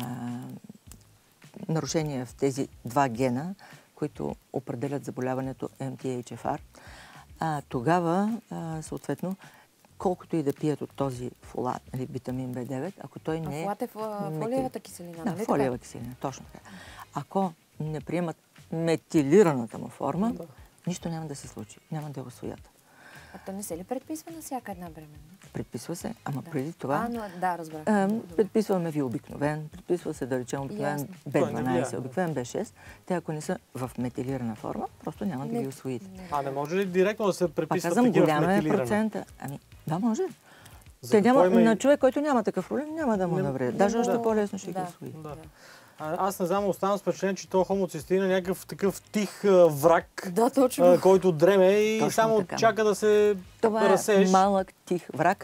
нарушения в тези два гена, които определят заболяването М Т Х Ф Р, а, тогава а, съответно колкото и да пият от този фолат, нали, витамин Б девет, ако той не е... А фолат е фолиевата киселина, да, нали? фолиева киселина, точно така. Ако не приемат метилираната му форма, да. Нищо няма да се случи, няма да го усвоят. А то не се ли предписва на всяка една бременна? Предписва се, ама да. преди това... А, но, да, разбрах. А, предписваме ви обикновен, предписва се да речем обикновен Б дванайсет, обикновен Б шест. Те ако не са в метилирана форма, просто няма да не, ги усвоите. Не. А не може ли директно да се предписват такива в метилирана? метилирана? Процента. Ами, да, може. Те няма, има... На човек, който няма такъв проблем, няма да му не, навреди. Даже още да. По-лесно ще да. Ги усвои. Да. А, аз не знам, оставам с впечатление, че този хомоцистеин е някакъв такъв тих а, враг, да, точно. а, който дреме и точно само така. Чака да се това разсееш. Това е малък тих враг,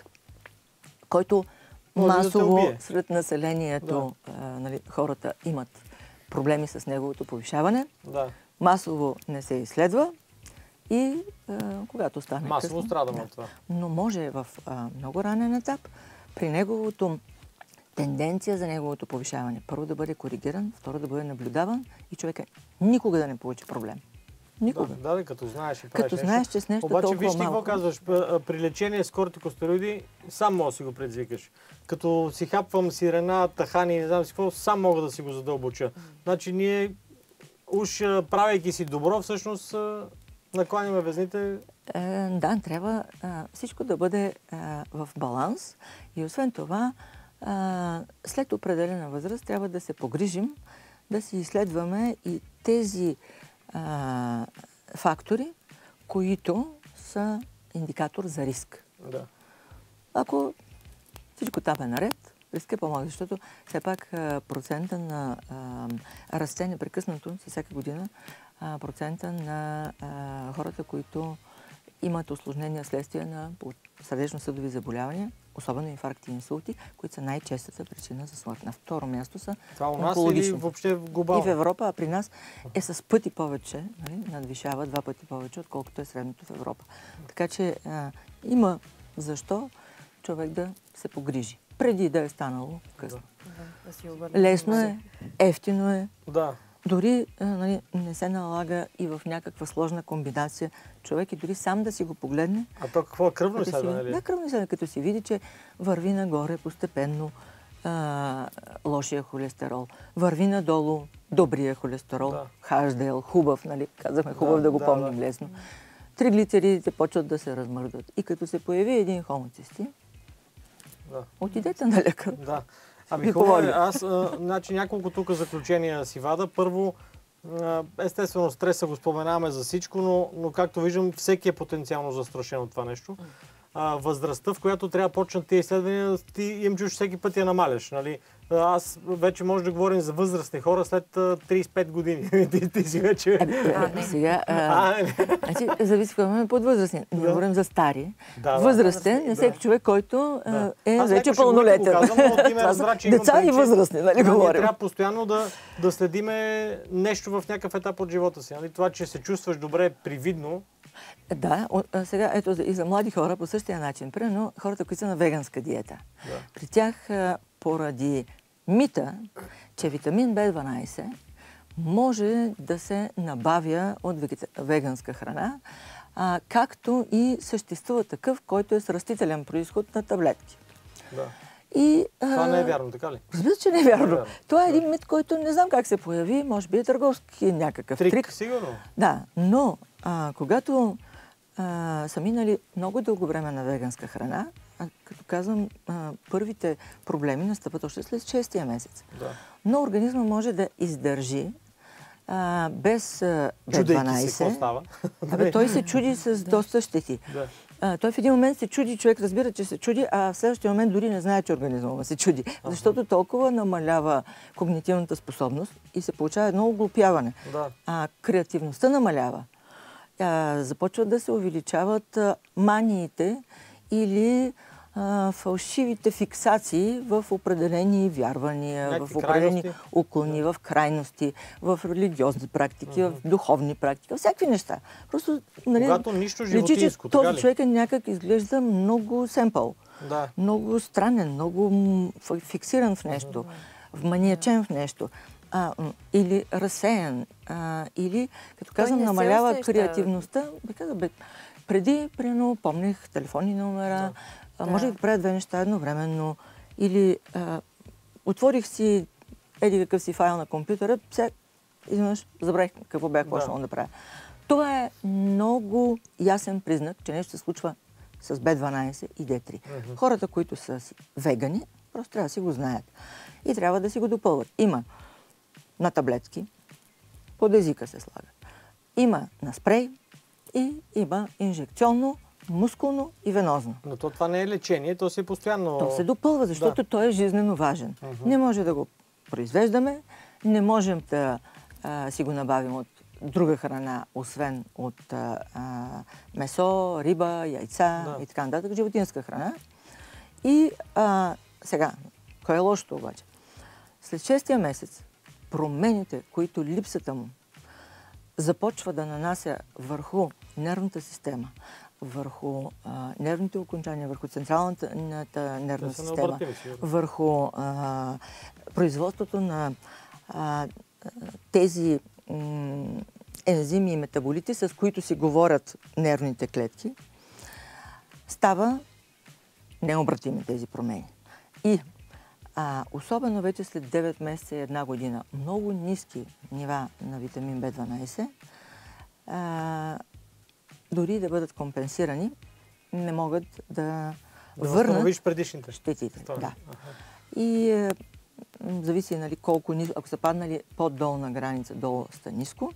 който може масово да сред населението, да. а, нали, хората имат проблеми с неговото повишаване. Да. Масово не се изследва и а, когато стане масово късно, страдаме да. От това. Но може в а, много ранен етап при неговото тенденция за неговото повишаване. Първо да бъде коригиран, второ да бъде наблюдаван и човека никога да не получи проблем. Никога. Да, да, като знаеш и правиш Като знаеш, че с нещо обаче, толкова виж ти малко... какво казваш, при лечение с кортикостероиди сам мога да си го предизвикаш. Като си хапвам сирена, тахани, не знам си какво, сам мога да си го задълбоча. Значи ние, уж правейки си добро, всъщност накланяме везните. Е, да, трябва а, всичко да бъде а, в баланс и освен това а, след определена възраст трябва да се погрижим, да си изследваме и тези а, фактори, които са индикатор за риск. Да. Ако всичко там е наред, риск е по-малък, защото все пак а, процента на а, расте непрекъснато със всяка година, а, процента на а, хората, които имат усложнения следствие на сърдечно-съдови заболявания, особено инфаркти и инсулти, които са най-честата причина за смърт. На второ място са това у нас или въобще глобално? И в Европа, а при нас е с пъти повече, нали, надвишава два пъти повече, отколкото е средното в Европа. Така че а, има защо човек да се погрижи, преди да е станало късно. Да, да си обърне. Лесно е, ефтино е. Да. дори нали, не се налага и в някаква сложна комбинация човек и дори сам да си го погледне. А то какво е кръвно изследване? Да, кръвно изследване, като си види, че върви нагоре постепенно а, лошия холестерол, върви надолу добрия холестерол, да. Ейч Ди Ел, хубав, нали, казахме, хубав да, да го да, помним да. Лесно. Триглицеридите почват да се размърдат. И като се появи един хомоцистин, да. Отидете на лекар. Да. Ами хубаво, аз а, значи, няколко тук заключения си вада. Първо, а, естествено, стреса го споменаваме за всичко, но, но както виждам, всеки е потенциално застрашен от това нещо. А, възрастта, в която трябва да почнат тези изследвания, ти им чуш всеки път я намаляш. Нали? Аз вече може да говорим за възрастни хора след трийсет и пет години. ти, ти си вече... А, а, сега, а, а, значи, зависи какво под възрастни. Не да. Говорим за стари. Да, възрастен е всеки да. Човек, който да. Е аз вече пълнолетен. Деца и възрастни, нали да, говорим. Трябва постоянно да, да следиме нещо в някакъв етап от живота си. Нали? Това, че се чувстваш добре, привидно. Да, сега ето и за млади хора по същия начин. Примерно хората, които са на веганска диета. Да. При тях поради мита, че витамин Б дванайсет може да се набавя от веганска храна, а, както и съществува такъв, който е с растителен произход на таблетки. Да. И, това а... не е вярно, така ли? Разбира се, че не е вярно. Не е вярно. Това е един мит, който не знам как се появи, може би е търговски някакъв трик. Трик, сигурно. Да, но а, когато а, са минали много дълго време на веганска храна, а, като казвам, а, първите проблеми настъпват още след шестия месец. Да. Но организма може да издържи а, без а, Б дванайсет. Се, какво става? Абе, той се чуди с доста щети. Да. А, той в един момент се чуди, човек разбира, че се чуди, а в следващия момент дори не знае, че организма му се чуди. Ага. Защото толкова намалява когнитивната способност и се получава едно оглупяване. Да. А, креативността намалява. А, започват да се увеличават а, маниите или а, фалшивите фиксации в определени вярвания, някакви в определени крайности. Уклони, да. В крайности, в религиозни практики, uh-huh. в духовни практики, всякакви неща. Просто, нали, когато нищо животинско, този ли? Човек някак изглежда много семпъл, да. Много странен, много фиксиран в нещо, uh-huh. вманиячен в нещо. А, или разсеян, а, или, като казвам, намалява креативността. Би казал, бе, преди, примерно, помних телефонни номера, да. А, може да. Да правя две неща едновременно, или а, отворих си еди какъв си файл на компютъра, сега изведнъж забравих какво бях почнал да. Да правя. Това е много ясен признак, че нещо се случва с Б дванайсет и Д три. Uh-huh. Хората, които са вегани, просто трябва да си го знаят. И трябва да си го допълват. Има на таблетки, под езика се слага. Има на спрей и има инжекционно, мускулно и венозно. Но то това не е лечение, то си е постоянно... То се допълва, защото да. Той е жизнено важен. Uh-huh. Не може да го произвеждаме, не можем да а, си го набавим от друга храна, освен от а, а, месо, риба, яйца да. И така нататък, животинска храна. И а, сега, кое е лошото обаче? След шестия месец промените, които липсата му започва да нанася върху нервната система, върху а, нервните окончания, върху централната нервна система, върху а, производството на а, тези м, ензими и метаболити, с които си говорят нервните клетки, става необратими тези промени. И а, особено вече след девет месеца и една година, много ниски нива на витамин Б дванайсет, а, дори да бъдат компенсирани, не могат да, да върнат предишните щетите. Да. Ага. И е, зависи, нали, колко ниско, ако са паднали по-долна граница, доста ниско,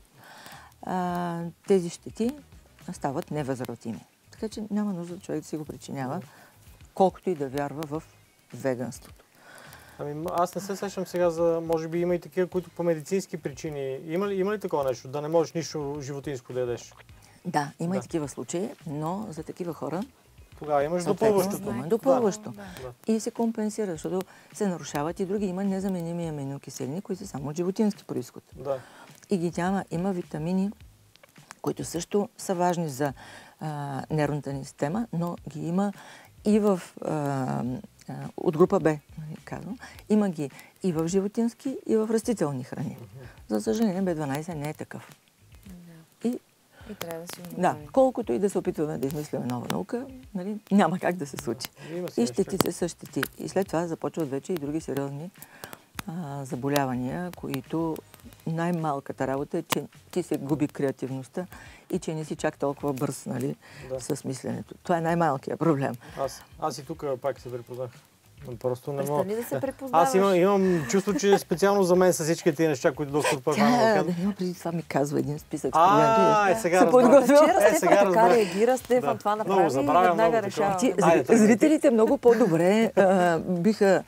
а, тези щети стават невъзвратими. Така че няма нужда човек да си го причинява, колкото и да вярва в веганството. Ами, аз не се сещам сега за, може би има и такива, които по медицински причини. Има ли, има ли такова нещо, да не можеш нищо животинско да ядеш? Да, има да. И такива случаи, но за такива хора тогава имаш допълващото. Има допълващо. Да, да. И се компенсира, защото се нарушават и други. Има незаменими аминокиселини, които са само от животински произход. Да. И ги няма. Има витамини, които също са важни за а, нервната ни система, но ги има и в, а, а, от група Б. казвам. Има ги и в животински, и в растителни храни. За съжаление, Б дванайсет не е такъв. Да. И, и трябва да си го да, колкото и да се опитваме да измисляме нова наука, нали, няма как да се случи. И щетите са щети. И след това започват вече и други сериозни а, заболявания, които най-малката работа е, че ти се губи креативността и че не си чак толкова бърз, нали, да. С мисленето. Това е най-малкият проблем. Аз, аз и тук пак се припознах. Просто не мога. Да се препознаваш. Аз имам, имам чувство, че специално за мен са всички тези неща, които доктор Първанова казва. Да, преди това ми казва един списък. А, е, сега разбрах. Вчера Е, Стефан така реагира, Стефан това направи и веднага решава. Зрителите много по-добре биха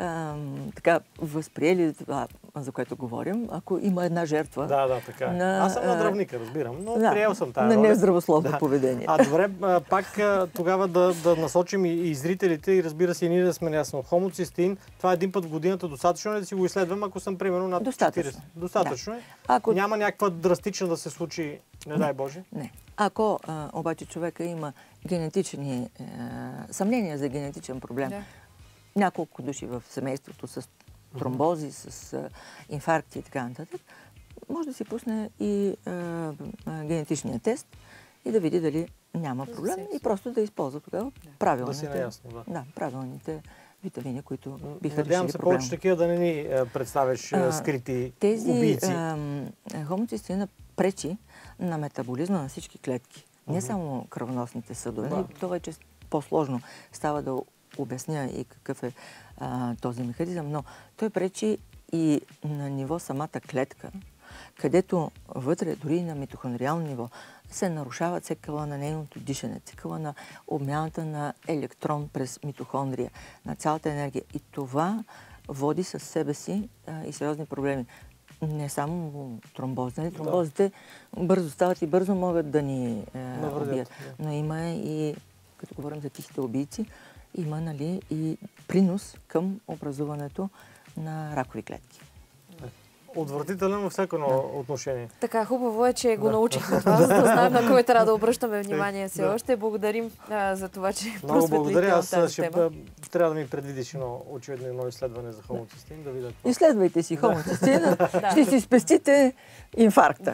така възприели това, за което говорим, ако има една жертва. Да, да, така е. На, Аз съм на здравника, разбирам, но да, приел съм тази на роля. нездравословно да. поведение. А добре, пак тогава да, да насочим и, и зрителите, и разбира се и ние да сме ясно. Хомоцистеин, това един път в годината достатъчно е да си го изследвам, ако съм примерно над достатъчно. четирийсет. Достатъчно да. е. Ако... Няма някаква драстична да се случи, не, не дай Боже. Не. Ако а, обаче човека има генетични е, съмнения за генетичен проблем, да. Няколко души в семейството с тромбози, с а, инфаркти и така нататък, може да си пусне и а, а, генетичния тест и да види дали няма проблем и просто да използва тогава да. правилните, да си наясно, да. Да, правилните витамини, които биха Надявам решили се проблема. повече такива да не ни представяш а, скрити тези, убийци. Тези хомоцистеина пречи на метаболизма на всички клетки. Не uh-huh. само кръвоносните съдове. Да. Това вече по-сложно става да обясня и какъв е а, този механизъм, но той пречи и на ниво самата клетка, където вътре, дори и на митохондриално ниво, се нарушава цикъла на нейното дишане, цикъла на обмяната на електрон през митохондрия, на цялата енергия. И това води със себе си а, и сериозни проблеми. Не само тромбози. Нали? Тромбозите да. бързо стават и бързо могат да ни е, убият. Да. Но има и, като говорим за тихите убийци, има, нали, и принос към образуването на ракови клетки. Отвратителен във всяко едно да. отношение. Така, хубаво е, че го да. научихме това, за да знаем на кой трябва да обръщаме внимание все да. още. Благодарим а, за това, че много благодаря. Аз ще б, трябва да ми предвидиш едно, очевидно едно изследване за хомоцистеин. Да видя. Изследвайте си хомоцистеина, ще си спестите инфаркта.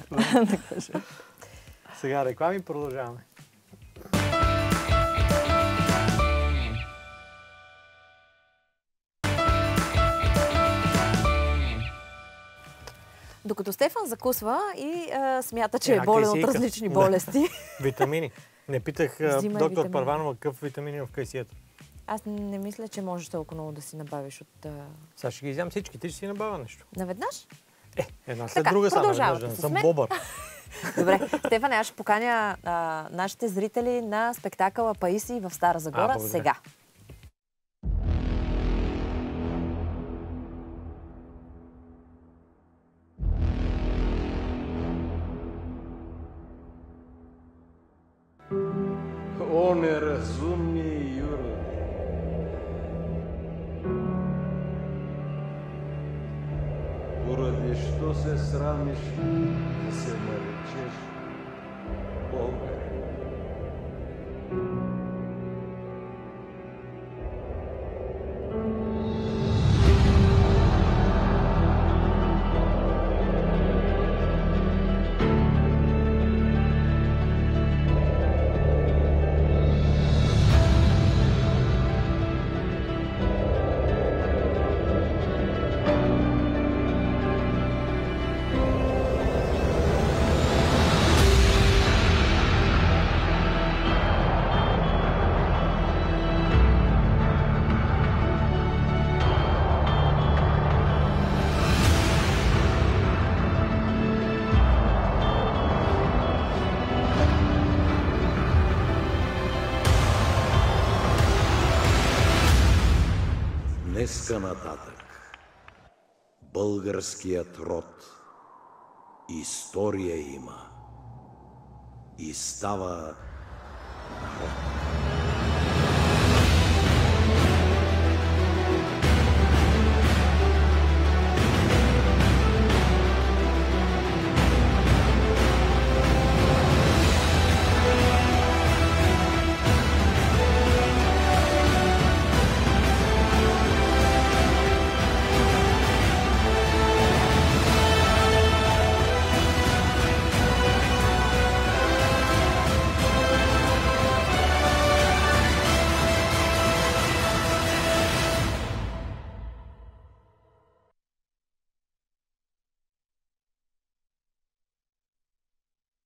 Сега реклами, продължаваме. Докато Стефан закусва и а, смята, че е, е болен от различни болести. Да. Витамини. Не питах доктор витамини. Първанова какъв витамини в кайсията. Аз не мисля, че можеш толкова много да си набавиш от... А... Сега ще ги изям всички. Ти ще си набавя нещо. Наведнъж? Е, една след така, друга са наведнъж. Да съм бобър. Добре. Стефане, аз ще поканя а, нашите зрители на спектакъла Паисий в Стара Загора а, сега. О, неразумни юроди! Поради що се срамиш да се наречеш българин? Днеска нататък българският род история има и става народ.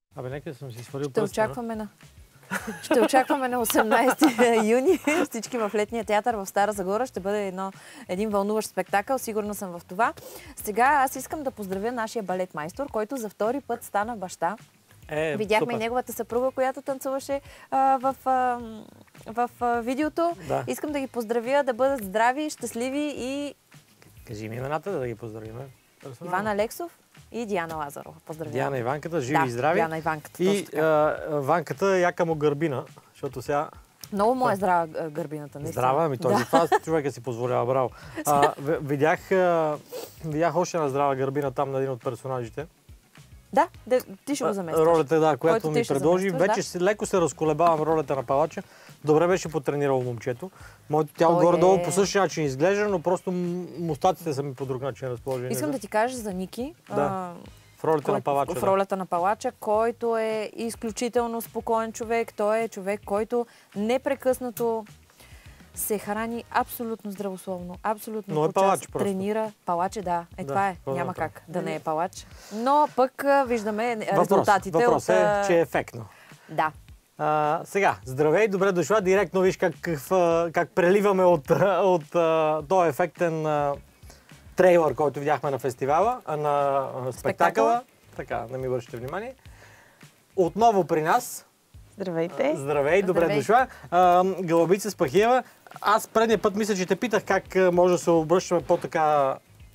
Абе, нека съм си свалил Ще пръстена. очакваме на... Ще очакваме на осемнайсети юни всички в Летния театър в Стара Загора. Ще бъде едно, един вълнуващ спектакъл. Сигурна съм в това. Сега аз искам да поздравя нашия балет майстор, който за втори път стана баща. Е, Видяхме супер. и неговата съпруга, която танцуваше а, в, а, в а, видеото. Да. Искам да ги поздравя, да бъдат здрави, щастливи и Кажи ми имената, да ги поздравим. Персонално. Иван Алексов и Диана Лазарова. Поздравявам. Диана и Ванката, живи да, и здрави. Диана и Ванката, И точно така. а, Ванката, яка му гърбина, защото сега... Много му е здрава а, гърбината, наистина. Здрава, ами той Да. за това човека си позволява, браво. А, ви- видях, а, видях още една здрава гърбина там на един от персонажите. Да, де, ти ще го заместваш. Ролята, да, която Който ми ти ще предложи. заместваш, Вече да. си, леко се разколебавам ролята на палача. Добре беше потренирал момчето. Моето тяло Той горе-долу е- по същия начин изглежда, но просто м- мустаците са ми по друг начин разположени. Искам да ти кажа за Ники. Да. а, В ролята на който- палача. В да. ролята на палача, който е изключително спокоен човек. Той е човек, който непрекъснато се храни абсолютно здравословно, абсолютно Но е по палач час просто. тренира. Палач е, да. Е, Да, това е. какво да Няма направим? как да не е палач. Но пък а, виждаме Въпрос, резултатите въпрос от... е, а, че е ефектно. Да. А, сега, здравей, добре дошла. Директно виж как, как, как преливаме от, от а, този ефектен а, трейлър, който видяхме на фестивала, а, на а, спектакъла. Спектакъла. Така, не ми вършите внимание. Отново при нас. Здравейте. Здравей, добре Здравей. дошла. А, Гълъбица Спахиева. Аз предния път мисля, че те питах как а, може да се обръщаме по-така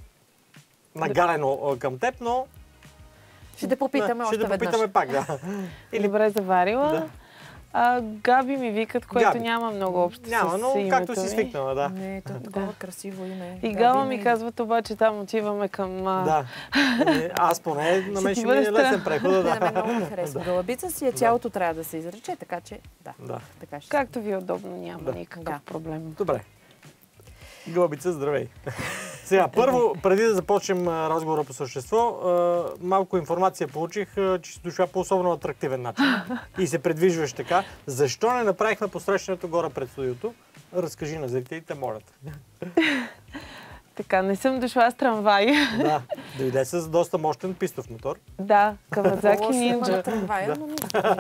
нагалено а, към теб, но Ще те попитаме да, още ще те веднъж. попитаме пак, да. Или добре заварила. Да. А, Габи ми викат, което Габи. няма много общо Няма, с но името както си ми. свикнала, да. Не, то е такова красиво име. И Габи, Гала ми нали? казват обаче, там отиваме към... А... Да. Ами, аз поне на мен ти ще ми бъде е лесен странно. преход. Не, на Да. мен много ми харесва. Гълъбица си е цялото трябва да се изрече, така че да. Да. Така ще Както ви е удобно, няма Да. никакъв Да. проблем. Добре. Гълъбица, здравей. Сега, първо, преди да започнем а, разговора по същество, а, малко информация получих, а, че си дошла по особено атрактивен начин и се предвижваш така. Защо не направихме посрещането горе пред студиото? Разкажи на зрителите, моля те. Така, не съм дошла с трамвай. Да, дойде с доста мощен пистов мотор. Да, Кавазаки Лошо има на Нинджа. трамвая, но не.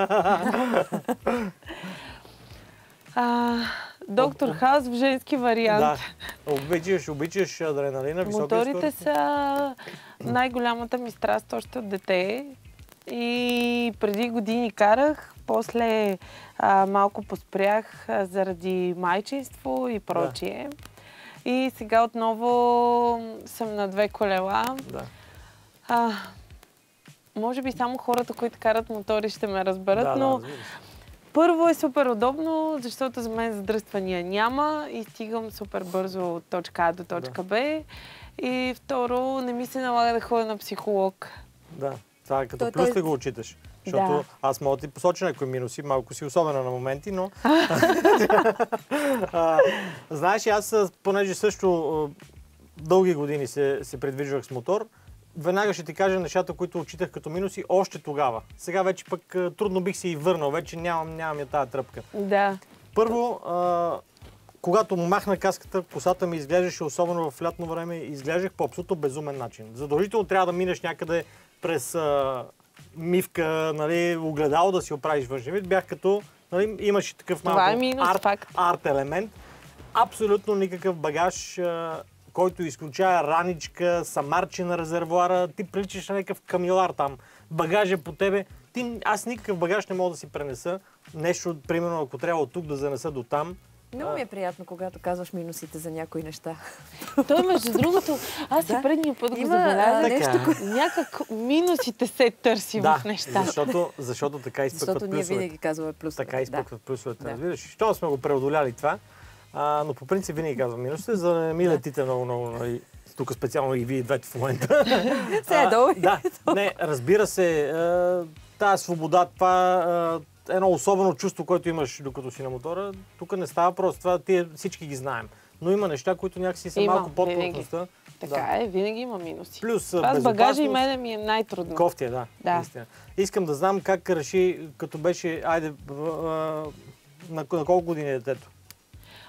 А, Доктор Хаус в женски вариант. Да, обичаш, обичаш адреналина, високи Моторите скорости. са най-голямата ми страст още от дете. И преди години карах, после а, малко поспрях а, заради майчинство и прочие. И сега отново съм на две колела. Да. А, може би само хората, които карат мотори, ще ме разберат, Да, да, но разбира се. първо е супер удобно, защото за мен задръствания няма и стигам супер бързо от точка А до точка Б. И второ, не ми се налага да ходя на психолог. Да, това е като Той- плюс той- ли го отчиташ? Защото Да. аз мога да ти посоча някои минуси, малко си особена на моменти, но... а, знаеш, аз, а, понеже също а, дълги години се, се придвижвах с мотор, веднага ще ти кажа нещата, които отчитах като минуси още тогава. Сега вече пък а, трудно бих се и върнал, вече нямам, нямам я тази тръпка. Да. Първо, а, когато му махна каската, косата ми изглеждаше, особено в лятно време, изглеждах по абсолютно безумен начин. Задължително трябва да минеш някъде през а, мивка, нали, огледало да си оправиш външния вид. Бях като, нали, имаше такъв Това малко е минус, арт, факт. арт елемент. Абсолютно никакъв багаж, а, който изключая раничка, самарче на резервуара. Ти приличаш на някакъв камилар там. Багаж е по тебе. Ти, аз никакъв багаж не мога да си пренеса. Нещо, примерно, ако трябва от тук да занеса до там. Много ми е приятно, когато казваш минусите за някои неща. Той, между другото, аз и Да. предния път го Има, а, забелязах. нещо, Така. Някак минусите се търси Да, в неща. защото, защото така изпъкват Защото ние плюсовете. винаги казваме плюс. Така изпъкват плюсовете, Да. разбираш. Що сме го преодоляли това, а, но по принцип винаги казвам минусите, за да не ми летите много, много, нали, тук специално и вие двете в момента. Все е долу. Да, не, разбира се, а, тази свобода, това а, едно особено чувство, което имаш докато си на мотора, тук не става просто, това тия всички ги знаем. Но има неща, които някакси са Има, малко под винаги. повърхността. Така е, винаги има минуси. Плюс Това с багажа и безопасност. мене ми е най-трудно. Кофти е, да. Да. Наистина. Искам да знам как реши, като беше, айде, в- а, на, на колко години е детето?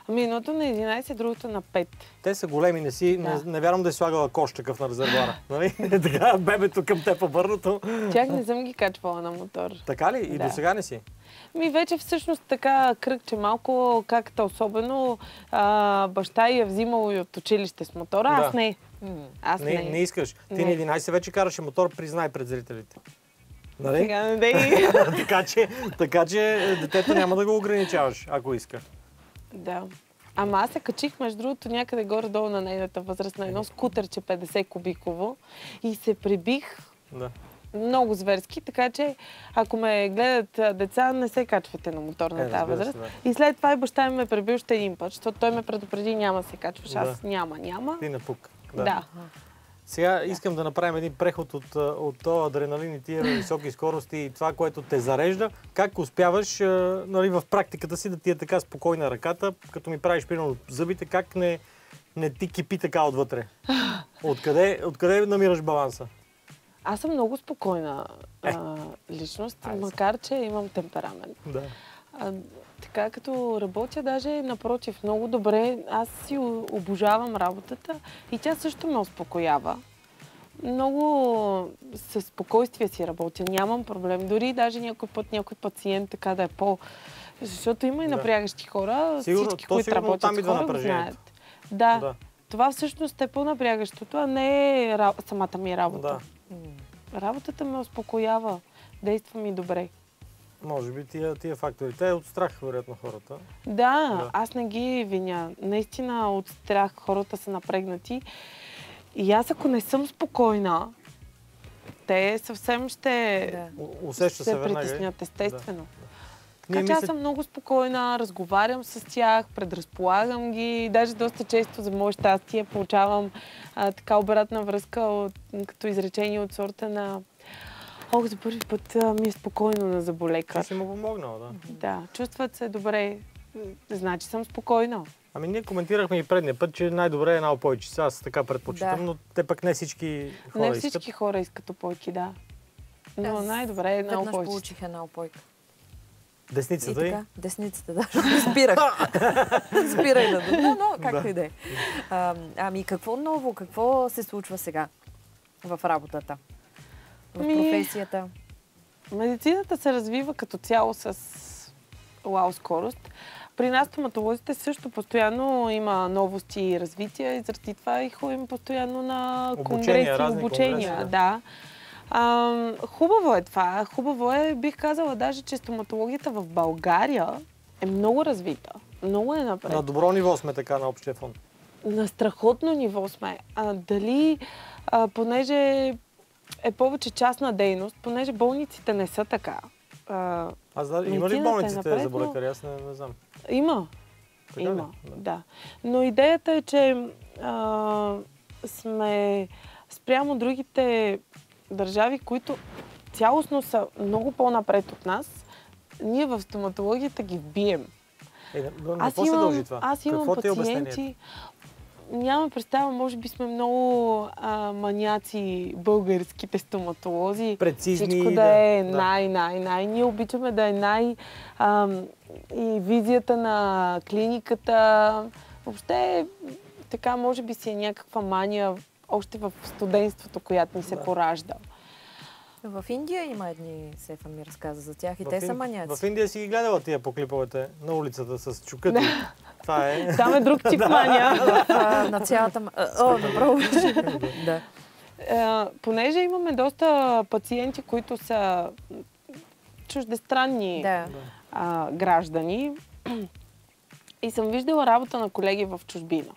Ами едното на единайсет, другото на пет. Те са големи, не си, Да. не, не вярвам да е слагала кош такъв на резервуара. Нали? Така, бебето към теб обърнато. Тях не съм ги качвала на мотор. Така ли? И Да. до сега не си? Ми вече всъщност така кръгче малко, както особено а, баща я взимало и от училище с мотора, аз Да. не. Аз не. Не, не искаш. Ти Не. на единайсет вече караше мотор, признай пред зрителите. Нали? Сега не дей. така, че, така че детето няма да го ограничаваш, ако иска. Да. Ама аз се качих, между другото, някъде горе-долу на нейната възраст на едно скутерче петдесет кубиково и се прибих Да. много зверски, така че ако ме гледат а, деца, не се качвайте на мотор на Е, тази разбира се, възраст. да. И след това и баща ми ме пребил още един път, защото той ме предупреди, няма да се качваш, аз Да. няма, няма. Ти напук. Да. Сега искам да направим един преход от, от този адреналин и тия високи скорости и това, което те зарежда. Как успяваш а, нали, в практиката си да ти е така спокойна ръката, като ми правиш примерно зъбите, как не, не ти кипи така отвътре? Откъде, откъде намираш баланса? Аз съм много спокойна Е. а, личност, Айде. макар че имам темперамент. Да. А, така като работя, даже напротив, много добре. Аз си о- обожавам работата и тя също ме успокоява. Много със спокойствие си работя, нямам проблем. Дори даже някой път някой пациент така да е по... Защото има и Да. напрягащи хора, Сигурно- всички, то които сигурно работят оттам с идва хора, го напрежението. знаят. Да. Да. Това всъщност е по-напрягащото, а не е ра... самата ми работа. Да. Работата ме успокоява, действа ми добре. Може би тия, тия фактори. Те е от страх, вероятно, хората. Да, Да. аз не ги виня. Наистина от страх хората са напрегнати. И аз ако не съм спокойна, те съвсем ще, Да. У- Усеща ще се се веднага. притеснят, естествено. Ние Така че аз мисля- съм много спокойна, разговарям с тях, предразполагам ги. Даже доста често за мое щастие получавам а, така обратна връзка от, като изречение от сорта на Ох, за първи път а, ми е спокойно на заболекар. Ти си му помогнал, да. Да, чувстват се добре. Значи съм спокойна. Ами ние коментирахме и предния път, че най-добре е една опойчица. Аз така предпочитам, Да. но те пък не всички хора Не всички искат. хора искат опойки, да. Но Аз най-добре е една Веднъж опойчица. получих една опойка. И Десницата и... така, десницата, да. Спирах. Спирай на дума, но както Да. и да е. А, Ами какво ново, какво се случва сега в работата? В Ми, професията? Медицината се развива като цяло с уау скорост. При нас стоматолозите също постоянно има новости и развития и заради това и ходим постоянно на Обучения, конгреси, разни обучения. конгреси, да. Да. А, хубаво е това. Хубаво е, бих казала даже, че стоматологията в България е много развита. Много е напред. На добро ниво сме така на общия фон. На страхотно ниво сме. А, дали, а, понеже е повече частна дейност, понеже болниците не са така. А, Аз да, има ли медицината е болниците напред, за но- болекари? Аз не, не знам. има. Така ли? Има, Да. да. Но идеята е, че а, сме спрямо другите държави, които цялостно са много по-напред от нас, ние в стоматологията ги бием. Е, на, на Аз какво се имам, дължи това? аз имам Какво ти е обяснението? пациенти, нямам представа, може би сме много а, маняци българските стоматолози. Прецизни. Всичко да, е най-най-най. Ние обичаме да е най... ам, и визията на клиниката. Въобще, така, може би си е някаква мания още в студентството, която ни се Да. поражда. В Индия има едни, Сефа ми разказа за тях и В те са Ин- маняци. В Индия си ги гледала тия по клиповете на улицата с чукати. Това е. Там е друг тип мания. А, на цялата... м- а, О, направо. Да. Е, понеже имаме доста пациенти, които са чуждестранни Да. а, граждани и съм виждала работа на колеги в чужбина.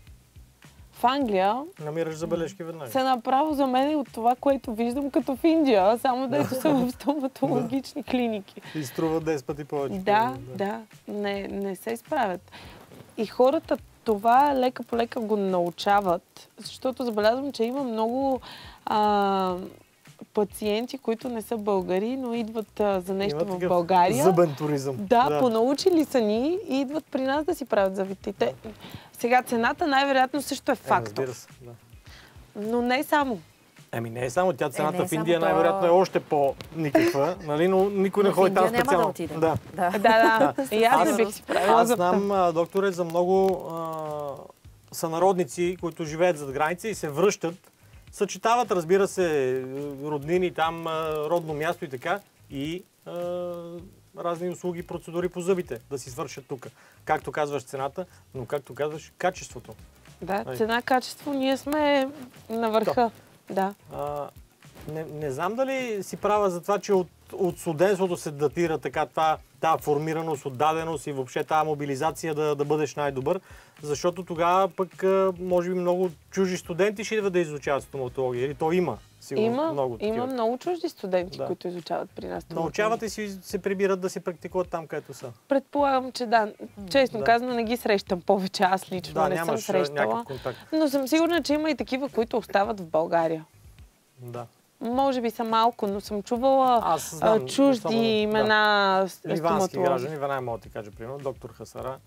В Англия Намираш забележки веднага. се направо за мен от това, което виждам като в Индия, само да ето съм в стоматологични клиники. И струва десет пъти повече. Да, да, не, не се справят. И хората това лека по лека го научават, защото забелязвам, че има много а, пациенти, които не са българи, но идват а, за нещо Има в такъв България. Зъбен туризъм. Да, понаучили са ни и идват при нас да си правят завитите. Сега цената най-вероятно също е Е, фактор. разбира се, да. Но не само. Ами не е само тя, цената Е, не е в Индия само най-вероятно то. е още по-никаква, нали? Но никой не В ходи Индия там няма специално. да отидем. Да. Да. Да, да. И аз не Аз- бих си правила Аз зъбта. знам, а, докторе, за много а, сънародници, които живеят зад граница и се връщат, съчетават, разбира се, роднини, там а, родно място и така, и а, разни услуги, процедури по зъбите да си свършат тук. Както казваш цената, но както казваш качеството. Да, Ай. цена-качество, ние сме на върха. Да. А, не, не знам дали си права за това, че от, от студентството се датира така това, тази формираност, отдаденост и въобще тази мобилизация да, да бъдеш най-добър, защото тогава пък а, може би много чужи студенти ще идват да изучават стоматология. Или то има, сигурно, Има, много такива. има много чужди студенти, Да. които изучават при нас. Научават и си, се прибират да се практикуват там, където са. Предполагам, че да. Честно Да. казано, не ги срещам повече. Аз лично Да, не съм нямаш а, срещала. някакъв контакт. Но съм сигурна, че има и такива, които остават в България. Да. Може би са малко, но съм чувала Аз а, знам, чужди особено- имена с- Ливански стоматолози. граждани, веднага мога да ти кажа, примерно, доктор Хасара.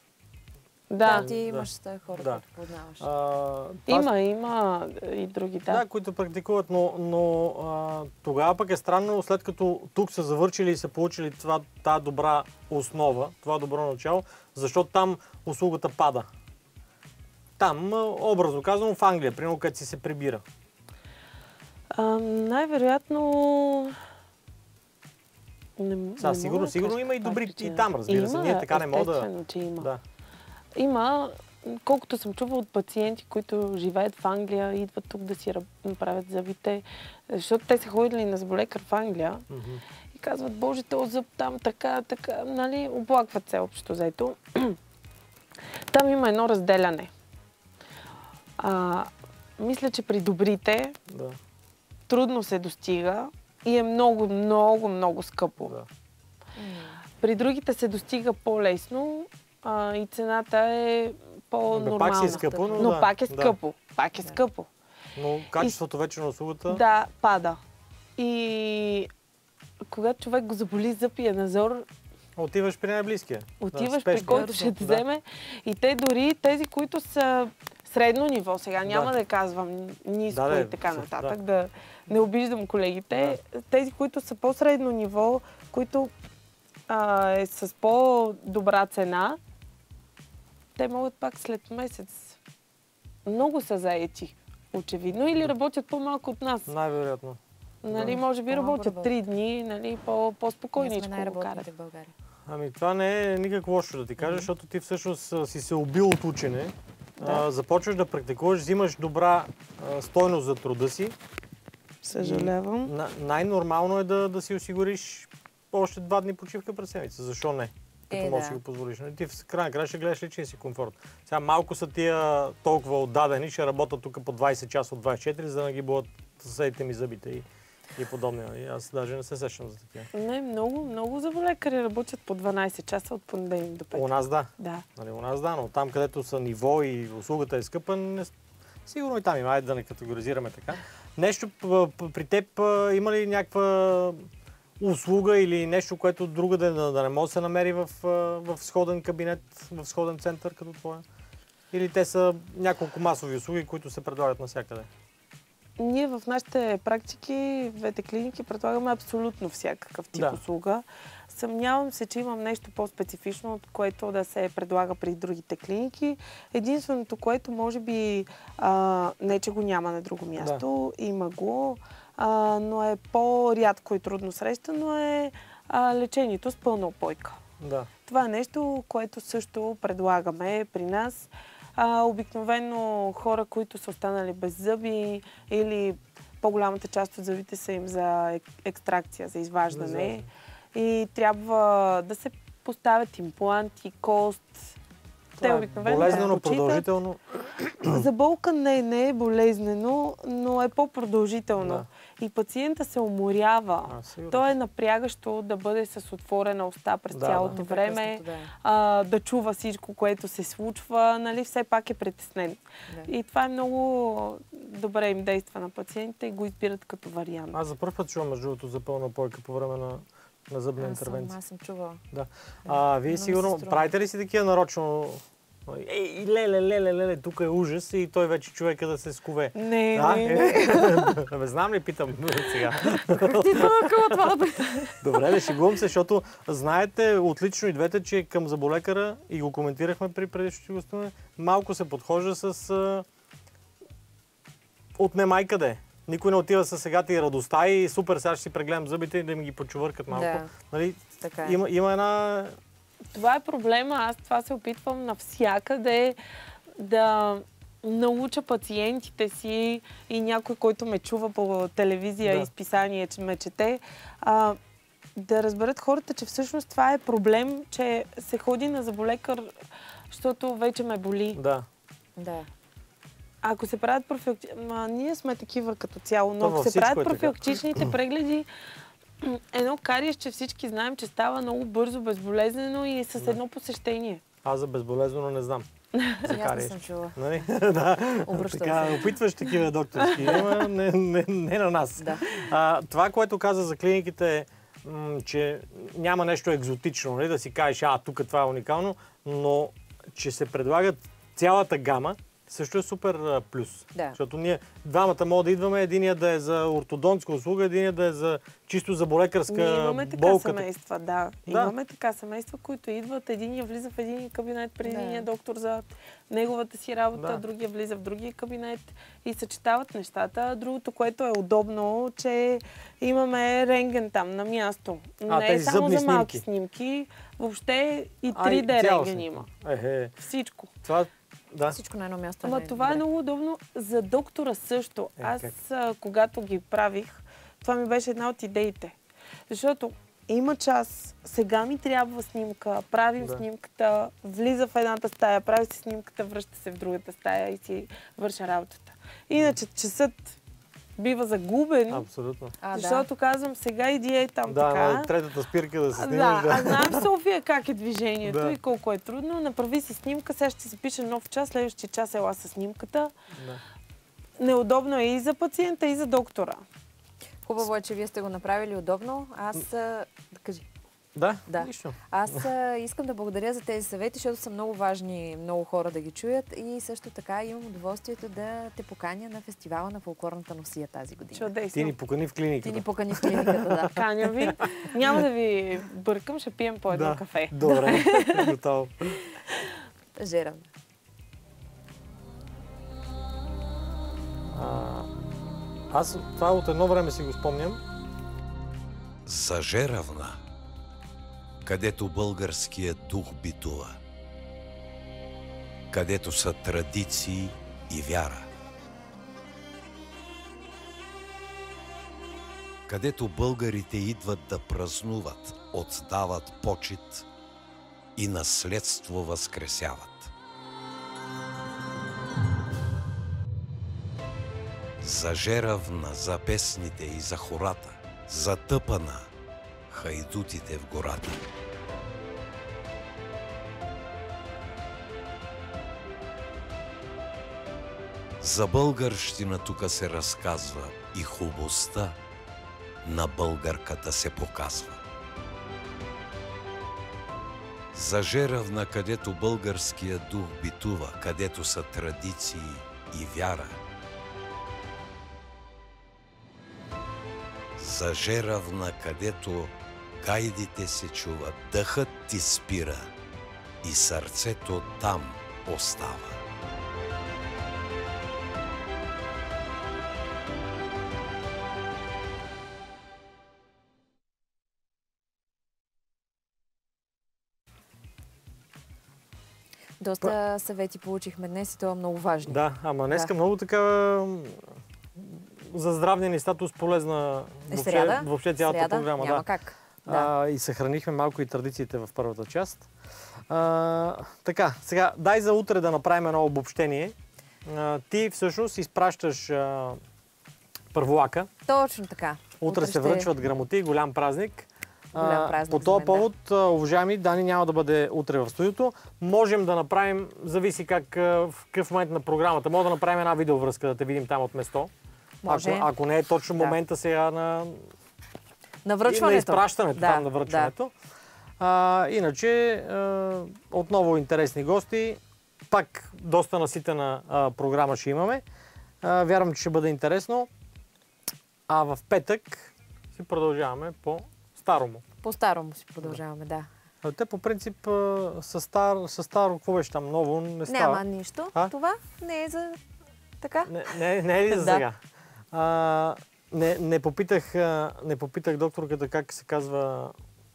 Да, Да, ти имаш тези хора, Да. които познаваш. А, това има, има и други, да. Да, които практикуват, но, но а, тогава пък е странно, след като тук са завършили и са получили това, тази добра основа, това добро начало, защото там услугата пада. Там, а, образно казано, в Англия, примерно, където си се прибира. А, най-вероятно... Не, Сега, не сигурно, мога да сигурно кажа има и каква е добри и причината. там, разбира се. Има, Ние така не мога да... естествено, че има. Да. Има, колкото съм чувала от пациенти, които живеят в Англия, идват тук да си раб- правят зъбите, защото те са ходили на зъболекар в Англия Мгм. и казват, боже, този зъб там така, така, нали, оплакват се общо заето. Там има едно разделяне. А, мисля, че при добрите Да, трудно се достига и е много, много, много скъпо. да. При другите се достига по-лесно а, и цената е по-нормална. Бе, пак си е скъпо, но, Но да, пак е да. скъпо. Пак е скъпо. Но качеството вече на услугата... Да, пада. И когато човек го заболи зъб и е назор, Отиваш при най-близкия. отиваш да, при спешно. който ще те Да. вземе. И те дори, тези, които са средно ниво, сега няма Да. да казвам ниско Да, да, и така да. нататък, да не обиждам колегите. Тези, които са по-средно ниво, които а, е с по-добра цена, те могат пак след месец. Много са заети, очевидно, или работят по-малко от нас. Най-вероятно. Нали, може би По-малко работят работят. три дни, нали, по- Ние сме по-спокойничко го най-работните карат. в България. Ами това не е никак лошо да ти кажа, защото ти всъщност а, си се убил от учене, а, започваш да практикуваш, взимаш добра а, стойност за труда си. Съжалявам. На, най-нормално е да, да си осигуриш още два дни почивка през седмица. Защо не? Като Е, можеш да да. си го позволиш. Нали, ти в края на края ще гледаш личния си комфорт. Сега малко са тия толкова отдадени, ще работят тук по двайсет часа от двайсет и четири, за да ги бъдат съседите ми зъбите и, и подобни. нали. Аз даже не се сещам за такива. Не, много, много зъболекари работят по дванайсет часа от понеделник до У петък. нас да. Да. Нали, у нас да, но там, където са ниво и услугата е скъпа, не... сигурно и там има. Айде да не категоризираме така. Нещо п- п- при теб а, има ли някаква услуга или нещо, което друга да, да не може да се намери в, а, в сходен кабинет, в сходен център като твоя? Или те са няколко масови услуги, които се предлагат навсякъде? Ние в нашите практики, в двете клиники, предлагаме абсолютно всякакъв тип Да. услуга. Съмнявам се, че имам нещо по-специфично, от което да се предлага при другите клиники. Единственото, което може би, а, не че го няма на друго място, има го, а, но е по-рядко и трудно срещано, е а, лечението с пълна опойка. Да. Това е нещо, което също предлагаме при нас. А, обикновено хора, които са останали без зъби или по-голямата част от зъбите са им за ек- екстракция, за изваждане. И трябва да се поставят импланти, кост. Те Това е обикновено болезнено, предпочитат. продължително. За болка не, не е болезнено, но е по-продължително. Да. И пациента се уморява. А, сигурно. То е напрягащо да бъде с отворена уста през Да, цялото да. време, Непрекъснато, да. а, да чува всичко, което се случва, нали, все пак е притеснен. Да. И това е много добре им действа на пациентите и го избират като вариант. Аз за първ път чувам между другото за пълна опойка по време на, на зъбна Аз съм, интервенция. аз съм чувала. Да. А, вие много ми се сигурно струва. правите ли си такива нарочно Ей, леле, леле, леле, тук е ужас и той вече човека да се скове. Не, да? не, не. Бе, знам ли, питам сега. Ти това да Добре, да шегувам се, защото знаете отлично и двете, че към зъболекара, и го коментирахме при предишното гостуване, малко се подхожда с а... от немай къде. Никой не отива със сегата и радостта и супер, сега ще си прегледам зъбите и да ми ги почувъркат малко. Да. Нали? Така е. Има, има една... Това е проблема. Аз това се опитвам навсякъде да науча пациентите си и някой, който ме чува по телевизия Да. и списание, че ме чете, а, да разберат хората, че всъщност това е проблем, че се ходи на зъболекар, защото вече ме боли. Да. Да. Ако се правят профилактични... Ние сме такива като цяло, но То ако във се всичко правят е така. профилактичните прегледи, едно кариеш, че всички знаем, че става много бързо, безболезнено и с едно посещение. Аз за безболезнено не знам. За И аз не кариеш. съм чула. Нали? Да. Обръщам Така, се. опитваш такива докторски, ама не, не, не на нас. Да. А, това, което каза за клиниките е, м, че няма нещо екзотично, нали? Да си кажеш, а, тук това е уникално, но че се предлагат цялата гама, също е супер а, плюс. Да. Защото ние двамата могат да идваме, единия да е за ортодонтска услуга, единия да е за чисто заболекарска Ние имаме така болка. семейства, да. Да. Имаме така семейства, които идват, единия влиза в един кабинет при Да. единия доктор за неговата си работа, Да. другия влиза в другия кабинет и съчетават нещата. Другото, което е удобно, че имаме рентген там на място. А, Не е тези само зъбни за малки снимки. снимки, въобще и А, три Д и цялостни. рентген има. Ехе. Всичко. Това, да. Всичко на едно място. Ама не това е добре. много удобно за доктора също. Е, Аз, как? а, когато ги правих, това ми беше една от идеите. Защото има час, сега ми трябва снимка, правим Да. снимката, влиза в едната стая, прави си снимката, връща се в другата стая и си върша работата. Иначе часът бива загубен, Абсолютно. А, да. защото казвам, сега иди ей там Да, така. на третата спирка да се А, снимаш. да, а знаем в София как е движението Да. и колко е трудно. Направи си снимка, сега ще си запише нов час, следващия час ела със снимката. Да. Неудобно е и за пациента, и за доктора. Хубаво е, че вие сте го направили удобно. Аз... а, Да кажи. Да, Да. нищо. Аз а, искам да благодаря за тези съвети, защото са много важни много хора да ги чуят и също така имам удоволствието да те поканя на фестивала на фолклорната носия тази година. Ти ни Чудесно. покани в Ти клиниката. ни покани в клиниката, да. Каня ви. Няма да ви бъркам, ще пием по едно Да. кафе. Добре, готово. Жерам. А, аз това от едно време си го спомням. За Жеравна, където българският дух битува, където са традиции и вяра, където българите идват да празнуват, отдават почит и наследство възкресяват. За Жеравна, за песните и за хората, за Тъпана, хайдутите в гората. За българщина тука се разказва и хубостта на българката се показва. За Жеравна, където българският дух битува, където са традиции и вяра. За Жеравна, където гайдите се чуват, дъхът ти спира и сърцето там остава. Доста съвети получихме днес и това е много важно. Да, ама днеска Да. много така м, за здравния ни статус полезна Е, въобще, сряда? въобще цялата Сряда? програма. Няма Да. как. Да. А, и съхранихме малко и традициите в първата част. А, така, сега дай за утре да направим едно обобщение. А, ти всъщност изпращаш а, първолака. Точно така. Утре, се ще- връчват грамоти, голям празник. Голям А, празник По за този мен, да. повод, а, уважаеми, Дани няма да бъде утре в студиото. Можем да направим, зависи как, а, в какъв момент на програмата. Може да направим една видеовръзка, да те видим там от место. Може. Ако, ако не е точно Да. момента сега на, На на връчването. изпращането, там на връчването. А, иначе, а, отново интересни гости. пак доста наситена а, програма ще имаме. А, вярвам, че ще бъде интересно. А в петък си продължаваме по-старому. По-старому си продължаваме, да. А те по принцип а, с, стар, с старо, какво беше там? Ново не става. Няма нищо. А? Това не е за така. Не, не, не е ли за Да. сега? А, не, не, попитах, а, не попитах докторката как се казва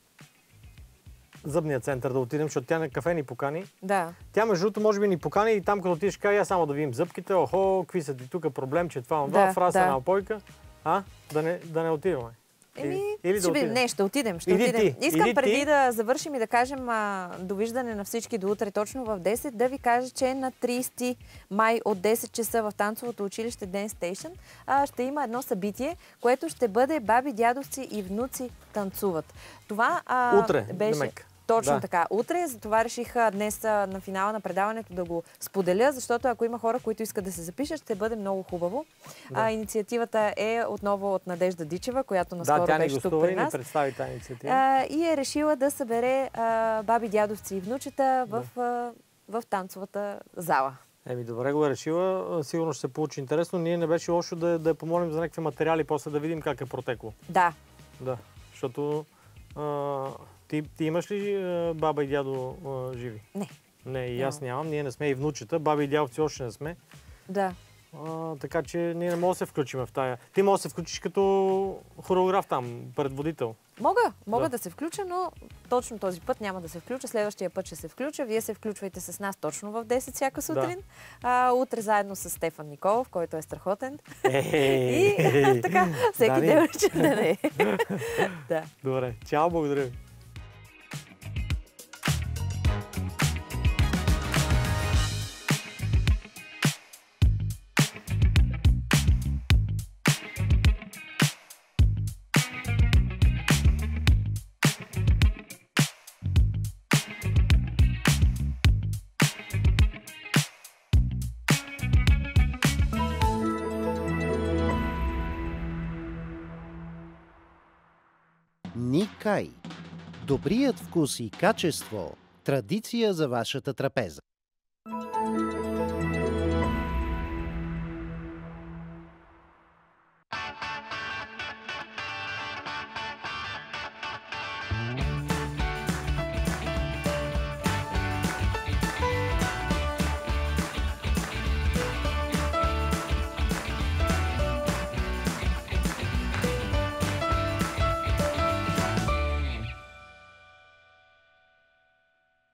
зъбния център да отидем, защото тя на кафе ни покани. Да. Тя между другото може би ни покани и там като отидеш кажа, я само да видим зъбките, охо, какви са ти тук проблем, че това, това, Да, фраса да. на опойка. А? Да не, да не отиваме. Еми, Или ще да би- отидем. не, ще отидем. Ще Иди отидем. ти, Искам иди преди ти. да завършим и да кажем а, довиждане на всички до утре, точно в десет, да ви кажа, че на трийсети май от десет часа в танцовото училище Dance Station а, ще има едно събитие, което ще бъде баби, дядовци и внуци танцуват. Това а, Утре, беше... демек. Точно Да. така. Утре, затова реших а, днес а, на финала на предаването да го споделя, защото ако има хора, които искат да се запишат, ще бъде много хубаво. Да. А, инициативата е отново от Надежда Дичева, която наскоро Да, тя ни беше тук гостува при и ни нас. представи тази инициатива. А, и е решила да събере а, баби, дядовци и внучета в, а, в танцовата зала. Еми, добре го е решила. Сигурно ще се получи интересно. Ние не беше лошо да, да я помолим за някакви материали, после да видим как е протекло. Да. Да, защото а, ти, ти имаш ли а, баба и дядо а, живи? Не. Не, и аз нямам. Ние не сме и внучета. Баби и дядовци още не сме. Да. А, така че ние не можем да се включим в тая. Ти можеш да се включиш като хореограф там, предводител. Мога, мога да. Да. да се включа, но точно този път няма да се включа. Следващия път ще се включа. Вие се включвайте с нас точно в десет всяка сутрин. А, утре заедно с Стефан Николов, който е страхотен. И така, всеки Дани. ден ще да не е. Да. Добре. Чао, благодаря ви. Никай. Добрият вкус и качество – традиция за вашата трапеза.